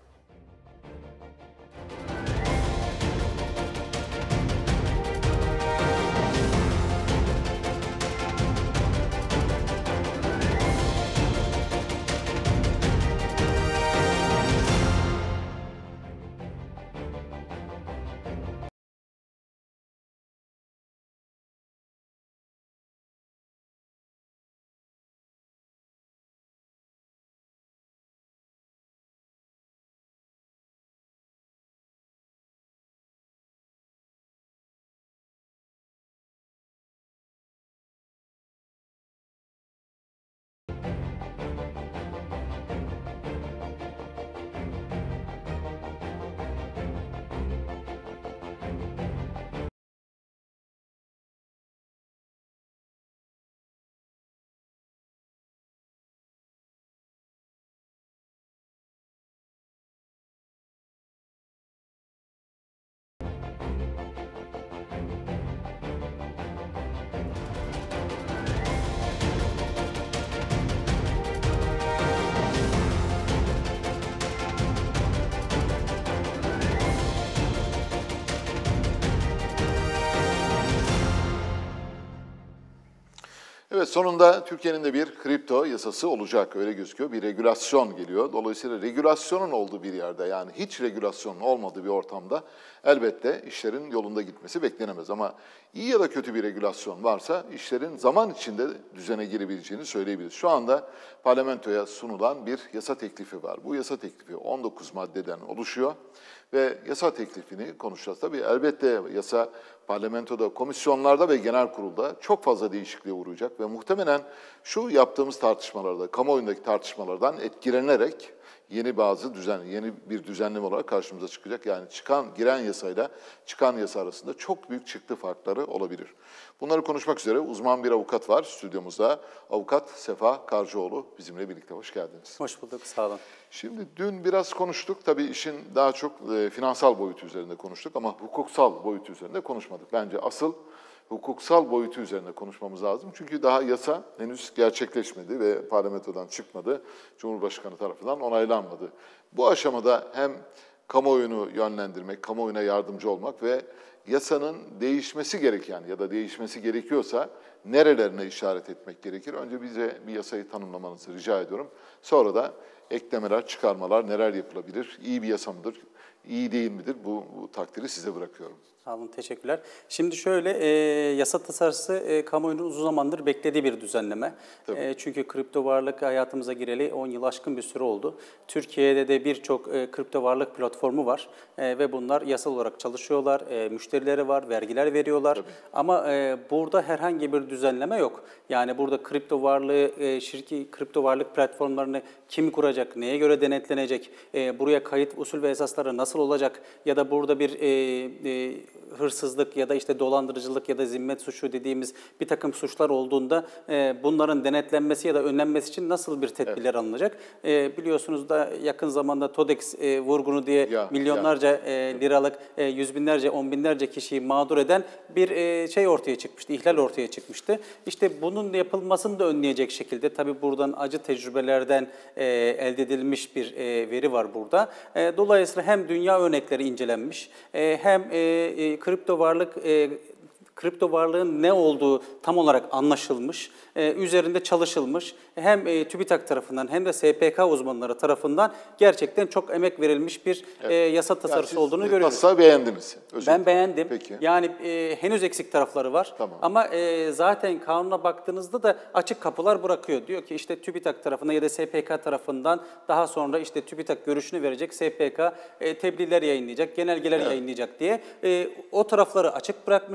Evet, sonunda Türkiye'nin de bir kripto yasası olacak, öyle gözüküyor. Bir regülasyon geliyor. Dolayısıyla regülasyonun olduğu bir yerde, yani hiç regülasyonun olmadığı bir ortamda elbette işlerin yolunda gitmesi beklenemez. Ama iyi ya da kötü bir regülasyon varsa işlerin zaman içinde düzene girebileceğini söyleyebiliriz. Şu anda parlamentoya sunulan bir yasa teklifi var. Bu yasa teklifi on dokuz maddeden oluşuyor ve yasa teklifini konuşacağız. Tabii elbette yasa parlamentoda, komisyonlarda ve genel kurulda çok fazla değişikliğe uğrayacak ve muhtemelen şu yaptığımız tartışmalarda, kamuoyundaki tartışmalardan etkilenerek yeni bazı düzen, yeni bir düzenleme olarak karşımıza çıkacak. Yani çıkan, giren yasayla çıkan yasa arasında çok büyük çıktı farkları olabilir. Bunları konuşmak üzere uzman bir avukat var stüdyomuzda. Avukat Sefa Karcıoğlu bizimle birlikte. Hoş geldiniz. Hoş bulduk, sağ olun. Şimdi dün biraz konuştuk. Tabii işin daha çok e, finansal boyutu üzerinde konuştuk ama hukuksal boyutu üzerinde konuşmadık. Bence asıl hukuksal boyutu üzerinde konuşmamız lazım. Çünkü daha yasa henüz gerçekleşmedi ve parlamentodan çıkmadı. Cumhurbaşkanı tarafından onaylanmadı. Bu aşamada hem kamuoyunu yönlendirmek, kamuoyuna yardımcı olmak ve yasanın değişmesi gereken ya da değişmesi gerekiyorsa nerelerine işaret etmek gerekir? Önce bize bir yasayı tanımlamanızı rica ediyorum. Sonra da eklemeler, çıkarmalar neler yapılabilir? İyi bir yasa mıdır? İyi değil midir? Bu, bu takdiri size bırakıyorum. Sağ olun, teşekkürler. Şimdi şöyle, e, yasa tasarısı e, kamuoyunun uzun zamandır beklediği bir düzenleme. E, çünkü kripto varlık hayatımıza gireli on yıl aşkın bir süre oldu. Türkiye'de de birçok e, kripto varlık platformu var e, ve bunlar yasal olarak çalışıyorlar, e, müşterileri var, vergiler veriyorlar. Tabii. Ama e, burada herhangi bir düzenleme yok. Yani burada kripto varlığı, e, şirki, kripto varlık platformlarını kim kuracak, neye göre denetlenecek, e, buraya kayıt usul ve esasları nasıl olacak ya da burada bir e, e, hırsızlık ya da işte dolandırıcılık ya da zimmet suçu dediğimiz bir takım suçlar olduğunda e, bunların denetlenmesi ya da önlenmesi için nasıl bir tedbirler evet. alınacak? E, biliyorsunuz da yakın zamanda TODEX e, vurgunu diye ya, milyonlarca ya. E, liralık, e, yüz binlerce, on binlerce kişiyi mağdur eden bir e, şey ortaya çıkmıştı, ihlal ortaya çıkmıştı. İşte bunun yapılmasını da önleyecek şekilde, tabii buradan acı tecrübelerden e, elde edilmiş bir e, veri var burada. E, dolayısıyla hem dünya örnekleri incelenmiş, e, hem e, e, kripto varlık, e, kripto varlığın ne olduğu tam olarak anlaşılmış, e, üzerinde çalışılmış. Hem e, TÜBİTAK tarafından hem de S P K uzmanları tarafından gerçekten çok emek verilmiş bir evet. e, yasa tasarısı yani olduğunu görüyoruz. Taslağı beğendiniz. Özür ben beğendim. Peki. Yani e, henüz eksik tarafları var. Tamam. Ama e, zaten kanuna baktığınızda da açık kapılar bırakıyor. Diyor ki işte TÜBİTAK tarafından ya da S P K tarafından daha sonra işte TÜBİTAK görüşünü verecek, S P K e, tebliğler yayınlayacak, genelgeler evet. yayınlayacak diye e, o tarafları açık bırakmışlar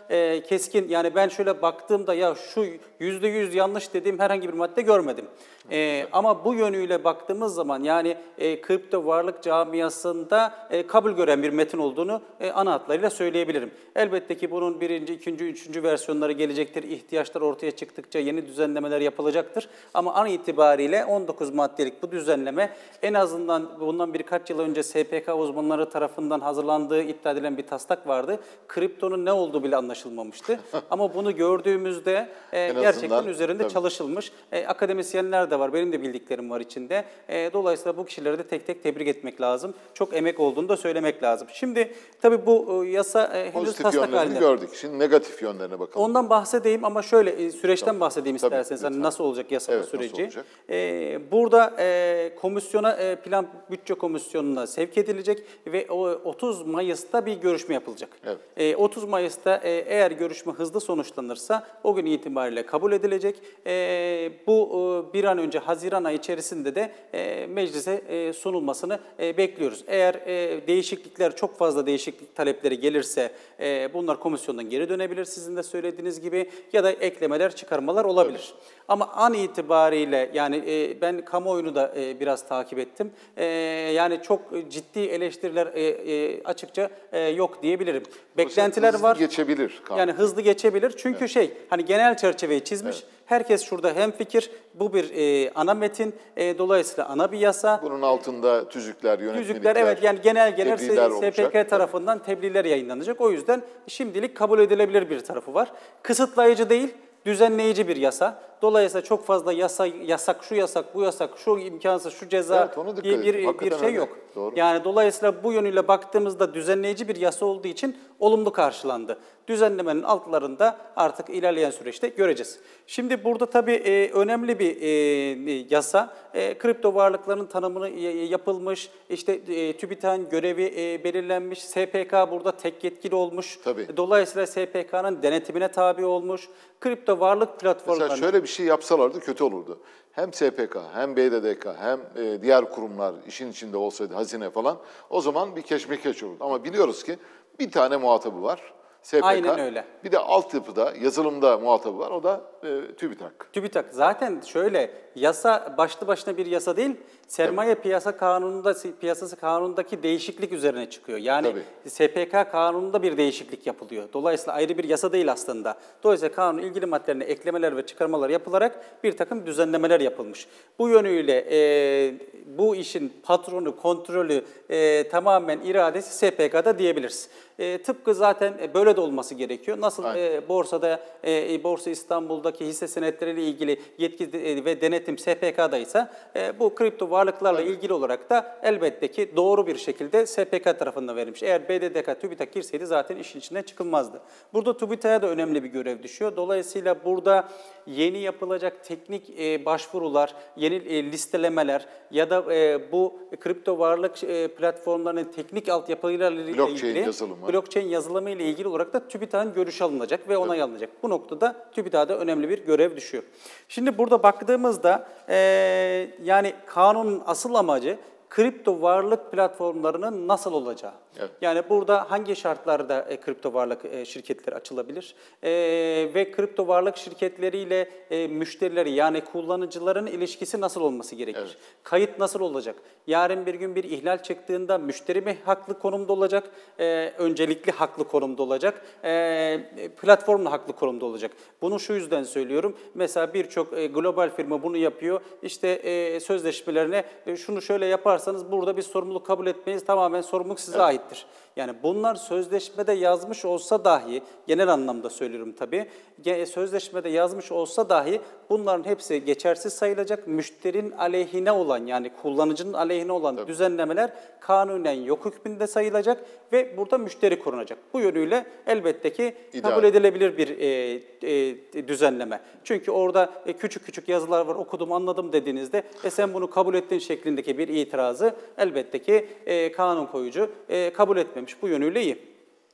e, keskin, yani ben şöyle baktığımda ya şu yüzde yüz yanlış dediğim herhangi bir madde görmedim. E, ama bu yönüyle baktığımız zaman yani e, kripto varlık camiasında e, kabul gören bir metin olduğunu e, ana hatlarıyla söyleyebilirim. Elbette ki bunun birinci, ikinci, üçüncü versiyonları gelecektir. İhtiyaçlar ortaya çıktıkça yeni düzenlemeler yapılacaktır. Ama an itibariyle on dokuz maddelik bu düzenleme en azından bundan birkaç yıl önce S P K uzmanları tarafından hazırlandığı iddia edilen bir taslak vardı. Kriptonun ne olduğu bile anlaşılmamıştı. Ama bunu gördüğümüzde e, gerçekten azından, üzerinde tabii. çalışılmış. E, akademisyenler de var, benim de bildiklerim var içinde. E, dolayısıyla bu kişileri de tek tek tebrik etmek lazım. Çok emek olduğunu da söylemek lazım. Şimdi tabii bu e, yasa e, henüz Pozitif taslak yönlerini halinde. gördük. Şimdi negatif yönlerine bakalım. Ondan bahsedeyim ama şöyle e, süreçten Tabii. bahsedeyim Tabii, isterseniz. Hani lütfen. nasıl olacak yasama Evet, nasıl süreci? olacak? E, burada e, komisyona, e, Plan Bütçe Komisyonu'na sevk edilecek ve o otuz Mayıs'ta bir görüşme yapılacak. Evet. E, otuz Mayıs'ta e, eğer görüşme hızlı sonuçlanırsa o gün itibariyle kabul edilecek. E, bu e, bir an önce Haziran ayı içerisinde de e, meclise e, sunulmasını e, bekliyoruz. Eğer e, değişiklikler, çok fazla değişiklik talepleri gelirse e, bunlar komisyondan geri dönebilir sizin de söylediğiniz gibi ya da eklemeler, çıkarmalar olabilir. Evet. Ama an itibariyle yani e, ben kamuoyunu da e, biraz takip ettim. E, yani çok ciddi eleştiriler e, e, açıkça e, yok diyebilirim. Beklentiler hızlı var. geçebilir. Kanun. Yani hızlı geçebilir. Çünkü evet. şey hani genel çerçeveyi çizmiş. Evet. Herkes şurada hemfikir. Bu bir e, ana metin. E, dolayısıyla ana bir yasa. Bunun altında tüzükler, yönetmelikler, Tüzükler evet yani genel genel S P K olacak. tarafından tebliğler yayınlanacak. O yüzden şimdilik kabul edilebilir bir tarafı var. Kısıtlayıcı değil, düzenleyici bir yasa. Dolayısıyla çok fazla yasa, yasak, şu yasak, bu yasak, şu imkansız, şu ceza evet, diye bir, bir şey öyle. yok. Doğru. Yani dolayısıyla bu yönüyle baktığımızda düzenleyici bir yasa olduğu için olumlu karşılandı. Düzenlemenin altlarında artık ilerleyen süreçte göreceğiz. Şimdi burada tabii e, önemli bir e, yasa. E, kripto varlıkların tanımını e, yapılmış, işte e, TÜBİTAK'ın görevi e, belirlenmiş, S P K burada tek yetkili olmuş. Tabii. Dolayısıyla S P K'nın denetimine tabi olmuş. Kripto varlık platformlarının... Mesela şöyle bir şey yapsalardı kötü olurdu. Hem S P K, hem B D D K, hem e, diğer kurumlar işin içinde olsaydı, hazine falan, o zaman bir keşmekeş olurdu. Ama biliyoruz ki bir tane muhatabı var, S P K. Aynen öyle. Bir de altyapıda, yazılımda muhatabı var, o da e, TÜBİTAK. TÜBİTAK. Zaten şöyle, yasa başlı başına bir yasa değil, sermaye evet. piyasa kanununda, piyasası kanunundaki değişiklik üzerine çıkıyor. Yani tabii. S P K kanununda bir değişiklik yapılıyor. Dolayısıyla ayrı bir yasa değil aslında. Dolayısıyla kanun ilgili maddelerine eklemeler ve çıkarmalar yapılarak bir takım düzenlemeler yapılmış. Bu yönüyle e, bu işin patronu, kontrolü e, tamamen iradesi S P K'da diyebiliriz. E, tıpkı zaten böyle de olması gerekiyor. Nasıl e, borsada, e, Borsa İstanbul'daki hisse senetleriyle ilgili yetki ve denetim S P K'daysa e, bu kripto varlıklarla evet. ilgili olarak da elbette ki doğru bir şekilde S P K tarafından verilmiş. Eğer B D D K, TÜBİTAK girseydi zaten işin içinden çıkılmazdı. Burada TÜBİTAK'a da önemli bir görev düşüyor. Dolayısıyla burada yeni yapılacak teknik e, başvurular, yeni e, listelemeler ya da e, bu kripto varlık e, platformlarının teknik altyapılarıyla ilgili yazılımı. blockchain yazılımı ile ilgili olarak da TÜBİTAK'ın görüşü alınacak ve onay alınacak. Bu noktada TÜBİTAK'a önemli bir görev düşüyor. Şimdi burada baktığımızda e, yani kanunun asıl amacı kripto varlık platformlarının nasıl olacağı. Evet. Yani burada hangi şartlarda e, kripto varlık e, şirketleri açılabilir e, ve kripto varlık şirketleriyle e, müşterileri yani kullanıcıların ilişkisi nasıl olması gerekir? Evet. Kayıt nasıl olacak? Yarın bir gün bir ihlal çıktığında müşteri mi haklı konumda olacak? E, öncelikli haklı konumda olacak? E, platform mu haklı konumda olacak? Bunu şu yüzden söylüyorum. Mesela birçok e, global firma bunu yapıyor. İşte e, sözleşmelerine e, şunu şöyle yaparsanız burada bir sorumluluk kabul etmeyiz. Tamamen sorumluluk size evet. ait. Yani bunlar sözleşmede yazmış olsa dahi, genel anlamda söylüyorum tabii, sözleşmede yazmış olsa dahi bunların hepsi geçersiz sayılacak. Müşterinin aleyhine olan yani kullanıcının aleyhine olan tabii. düzenlemeler kanunen yok hükmünde sayılacak ve burada müşteri korunacak. Bu yönüyle elbette ki İdeal. kabul edilebilir bir e, e, düzenleme. Çünkü orada e, küçük küçük yazılar var, okudum anladım dediğinizde e, sen bunu kabul ettiğin şeklindeki bir itirazı elbette ki e, kanun koyucu e, kabul etmemiş. Bu yönüyle iyi.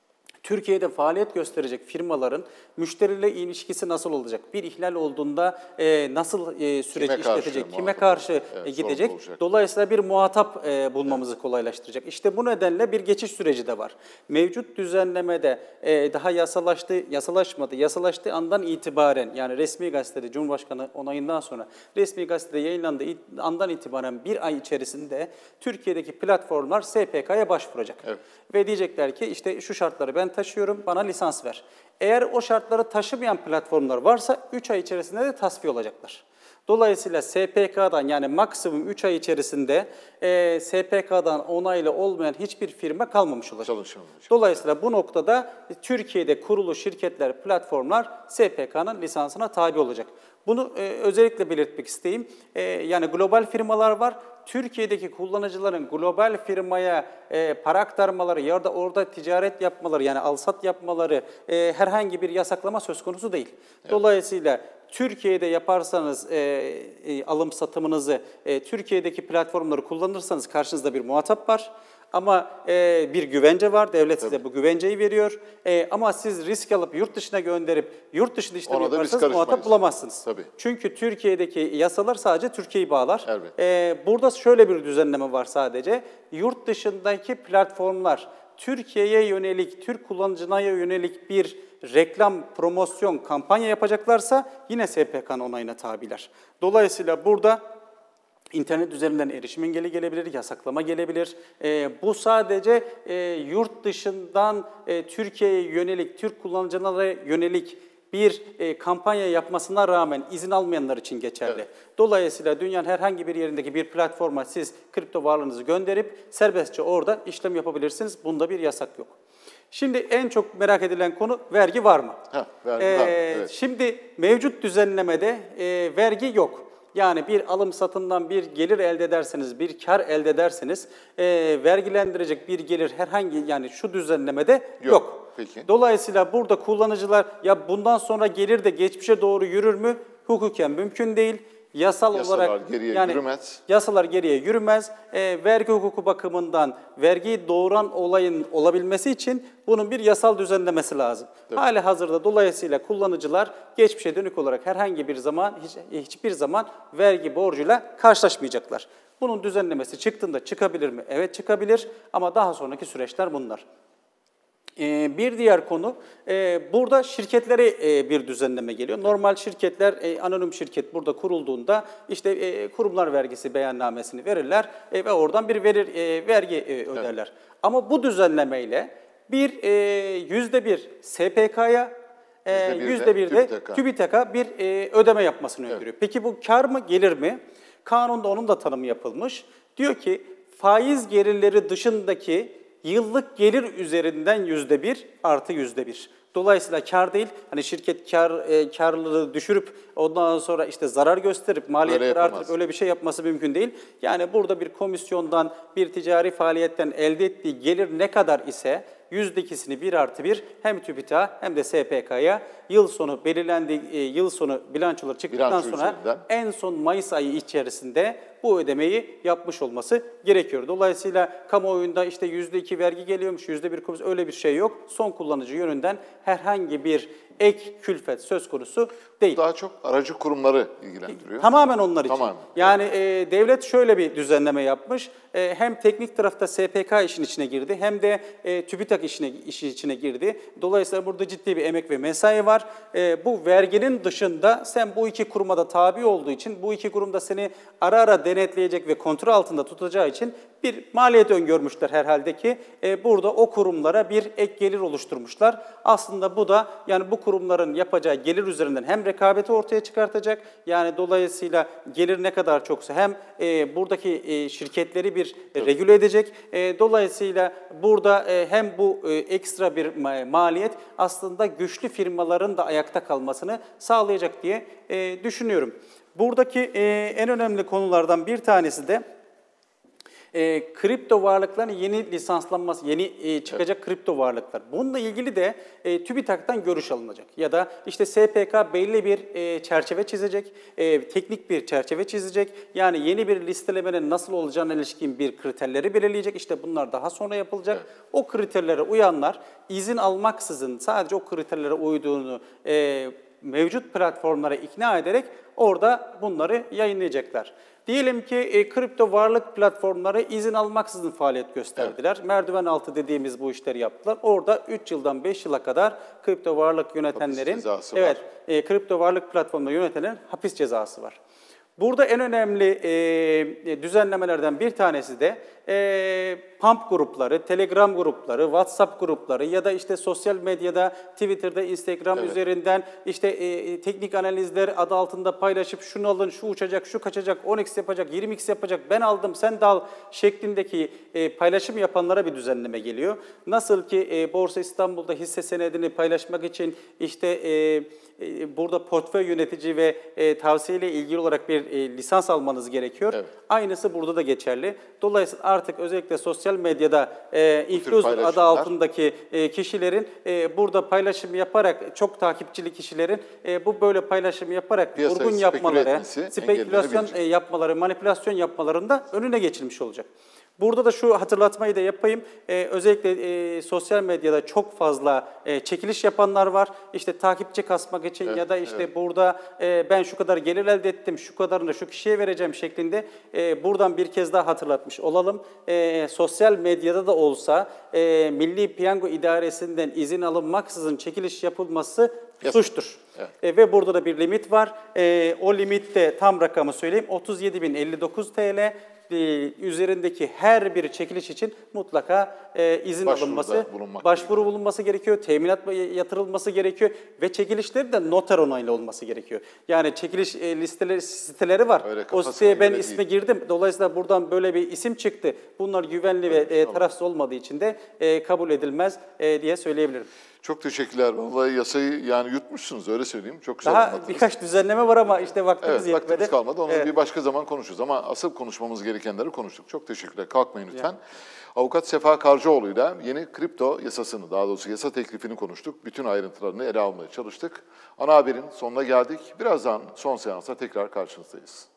Türkiye'de faaliyet gösterecek firmaların müşteriyle ilişkisi nasıl olacak? Bir ihlal olduğunda e, nasıl e, süreci Kime karşı işletecek? Kime muhatap karşı olacak? e, Evet, gidecek? sorumlu olacak. Dolayısıyla bir muhatap e, bulmamızı kolaylaştıracak. İşte bu nedenle bir geçiş süreci de var. Mevcut düzenlemede e, daha yasalaştı, yasalaşmadı. Yasalaştığı andan itibaren, yani resmi gazetede Cumhurbaşkanı onayından sonra resmi gazetede yayınlandığı andan itibaren bir ay içerisinde Türkiye'deki platformlar S P K'ya başvuracak. Evet. Ve diyecekler ki işte şu şartları ben taşıyorum, bana lisans ver. Eğer o şartları taşımayan platformlar varsa üç ay içerisinde de tasfiye olacaklar. Dolayısıyla S P K'dan, yani maksimum üç ay içerisinde e, S P K'dan onaylı olmayan hiçbir firma kalmamış olacak. Çalışamayacak. Dolayısıyla bu noktada Türkiye'de kurulu şirketler, platformlar S P K'nın lisansına tabi olacak. Bunu e, özellikle belirtmek isteyeyim. E, yani global firmalar var. Türkiye'deki kullanıcıların global firmaya e, para aktarmaları ya da orada ticaret yapmaları, yani alsat yapmaları e, herhangi bir yasaklama söz konusu değil. Evet. Dolayısıyla Türkiye'de yaparsanız e, e, alım satımınızı, e, Türkiye'deki platformları kullanırsanız karşınızda bir muhatap var. Ama e, bir güvence var, devlet Tabii. size bu güvenceyi veriyor. E, ama siz risk alıp yurt dışına gönderip yurt dışında işlem yaparsanız muhatap bulamazsınız. Tabii. Çünkü Türkiye'deki yasalar sadece Türkiye'yi bağlar. E, burada şöyle bir düzenleme var sadece. Yurt dışındaki platformlar Türkiye'ye yönelik, Türk kullanıcına yönelik bir reklam, promosyon, kampanya yapacaklarsa yine S P K'nın onayına tabiler. Dolayısıyla burada İnternet üzerinden erişim engeli gelebilir, yasaklama gelebilir. E, bu sadece e, yurt dışından e, Türkiye'ye yönelik, Türk kullanıcılara yönelik bir e, kampanya yapmasına rağmen izin almayanlar için geçerli. Evet. Dolayısıyla dünyanın herhangi bir yerindeki bir platforma siz kripto varlığınızı gönderip serbestçe orada işlem yapabilirsiniz. Bunda bir yasak yok. Şimdi en çok merak edilen konu vergi var mı? Heh, vergi ee, var, evet. Şimdi mevcut düzenlemede e, vergi yok. Yani bir alım satımdan bir gelir elde ederseniz, bir kar elde ederseniz e, vergilendirecek bir gelir herhangi, yani şu düzenlemede yok. yok. Peki. Dolayısıyla burada kullanıcılar ya bundan sonra gelir de geçmişe doğru yürür mü? Hukuken mümkün değil. Yasal yasalar olarak geriye yani yürümez. Yasalar geriye yürümez. E, vergi hukuku bakımından vergiyi doğuran olayın olabilmesi için bunun bir yasal düzenlemesi lazım. Evet. Hali hazırda dolayısıyla kullanıcılar geçmişe dönük olarak herhangi bir zaman hiç, hiçbir zaman vergi borcuyla karşılaşmayacaklar. Bunun düzenlemesi çıktığında çıkabilir mi? Evet çıkabilir ama daha sonraki süreçler bunlar. Bir diğer konu, burada şirketlere bir düzenleme geliyor. Normal şirketler, anonim şirket burada kurulduğunda işte kurumlar vergisi beyannamesini verirler ve oradan bir verir, vergi öderler. Evet. Ama bu düzenlemeyle bir yüzde bir S P K'ya, yüzde bir de TÜBİTAK'a bir ödeme yapmasını evet. öngörüyor. Peki bu kar mı, gelir mi? Kanunda onun da tanımı yapılmış. Diyor ki faiz gelirleri dışındaki yıllık gelir üzerinden yüzde bir artı yüzde bir. Dolayısıyla kar değil, hani şirket kar e, karlılığı düşürüp ondan sonra işte zarar gösterip maliyetleri artırıp öyle bir şey yapması mümkün değil. Yani burada bir komisyondan, bir ticari faaliyetten elde ettiği gelir ne kadar ise yüzde ikisini bir artı bir hem TÜBİTAK'a hem de S P K'ya yıl sonu belirlendiği e, yıl sonu bilançoları çıktıktan Bilanço sonra üzerinden. en son Mayıs ayı içerisinde bu ödemeyi yapmış olması gerekiyor. Dolayısıyla kamuoyunda işte yüzde iki vergi geliyormuş, yüzde bir komisyon, öyle bir şey yok. Son kullanıcı yönünden herhangi bir ek külfet söz konusu değil. Daha çok aracı kurumları ilgilendiriyor. Tamamen onlar için. Tamamen. Yani e, devlet şöyle bir düzenleme yapmış. E, hem teknik tarafta S P K işin içine girdi hem de e, TÜBİTAK işine, işin içine girdi. Dolayısıyla burada ciddi bir emek ve mesai var. E, bu verginin dışında sen bu iki kuruma da tabi olduğu için, bu iki kurum da seni ara ara denetleyecek ve kontrol altında tutacağı için bir maliyet öngörmüşler herhalde ki e, burada o kurumlara bir ek gelir oluşturmuşlar. Aslında bu da yani bu kurumların yapacağı gelir üzerinden hem rekabeti ortaya çıkartacak, yani dolayısıyla gelir ne kadar çoksa hem e, buradaki e, şirketleri bir e, regüle edecek. E, dolayısıyla burada e, hem bu e, ekstra bir maliyet aslında güçlü firmaların da ayakta kalmasını sağlayacak diye e, düşünüyorum. Buradaki e, en önemli konulardan bir tanesi de E, kripto varlıkların yeni lisanslanması, yeni e, çıkacak evet. kripto varlıklar. Bununla ilgili de e, TÜBİTAK'tan görüş alınacak. Ya da işte S P K belli bir e, çerçeve çizecek, e, teknik bir çerçeve çizecek. Yani yeni bir listelemenin nasıl olacağına ilişkin bir kriterleri belirleyecek. İşte bunlar daha sonra yapılacak. Evet. O kriterlere uyanlar izin almaksızın sadece o kriterlere uyduğunu e, mevcut platformlara ikna ederek orada bunları yayınlayacaklar. Diyelim ki e, kripto varlık platformları izin almaksızın faaliyet gösterdiler. Evet. Merdiven altı dediğimiz bu işleri yaptılar. Orada üç yıldan beş yıla kadar kripto varlık yönetenlerin, evet, e, kripto varlık platformları yönetenlerin hapis cezası var. Burada en önemli e, düzenlemelerden bir tanesi de e, pump grupları, Telegram grupları, WhatsApp grupları ya da işte sosyal medyada, Twitter'da, Instagram evet. üzerinden işte e, teknik analizler adı altında paylaşıp şunu alın, şu uçacak, şu kaçacak, on x yapacak, yirmi x yapacak, ben aldım, sen de al şeklindeki e, paylaşım yapanlara bir düzenleme geliyor. Nasıl ki e, Borsa İstanbul'da hisse senedini paylaşmak için işte e, e, burada portföy yönetici ve e, tavsiyeyle ilgili olarak bir e, lisans almanız gerekiyor. Evet. Aynısı burada da geçerli. Dolayısıyla artık özellikle sosyal medyada e, influencer adı altındaki e, kişilerin e, burada paylaşım yaparak, çok takipçili kişilerin e, bu böyle paylaşım yaparak piyasayı vurgun yapmaları, spekülasyon e, yapmaları, manipülasyon yapmalarında önüne geçilmiş olacak. Burada da şu hatırlatmayı da yapayım. Ee, özellikle e, sosyal medyada çok fazla e, çekiliş yapanlar var. İşte takipçi kasmak için evet, ya da işte evet. burada e, ben şu kadar gelir elde ettim, şu kadarını da şu kişiye vereceğim şeklinde e, buradan bir kez daha hatırlatmış olalım. E, sosyal medyada da olsa e, Milli Piyango İdaresi'nden izin alınmaksızın çekiliş yapılması yes. suçtur. Evet. E, ve burada da bir limit var. E, o limitte tam rakamı söyleyeyim. otuz yedi bin elli dokuz TL. Üzerindeki her bir çekiliş için mutlaka e, izin Başvuruda alınması, başvuru gerekiyor. bulunması gerekiyor, teminat yatırılması gerekiyor ve çekilişleri de noter onaylı olması gerekiyor. Yani çekiliş e, listeleri, siteleri var. Öyle, o siteye ben ismi değil. girdim. Dolayısıyla buradan böyle bir isim çıktı. Bunlar güvenli evet, ve e, tarafsız olmadığı için de e, kabul edilmez e, diye söyleyebilirim. Çok teşekkürler. Vallahi yasayı yani yutmuşsunuz öyle söyleyeyim. Çok güzel Daha anlattınız. birkaç düzenleme var ama işte vaktimiz evet, yetmedi. vaktimiz kalmadı. Onu evet. bir başka zaman konuşuruz ama asıl konuşmamız gerekenleri konuştuk. Çok teşekkürler. Kalkmayın lütfen. Yani. Avukat Sefa Karcıoğlu'yla yeni kripto yasasını, daha doğrusu yasa teklifini konuştuk. Bütün ayrıntılarını ele almaya çalıştık. Ana haberin sonuna geldik. Birazdan son seansa tekrar karşınızdayız.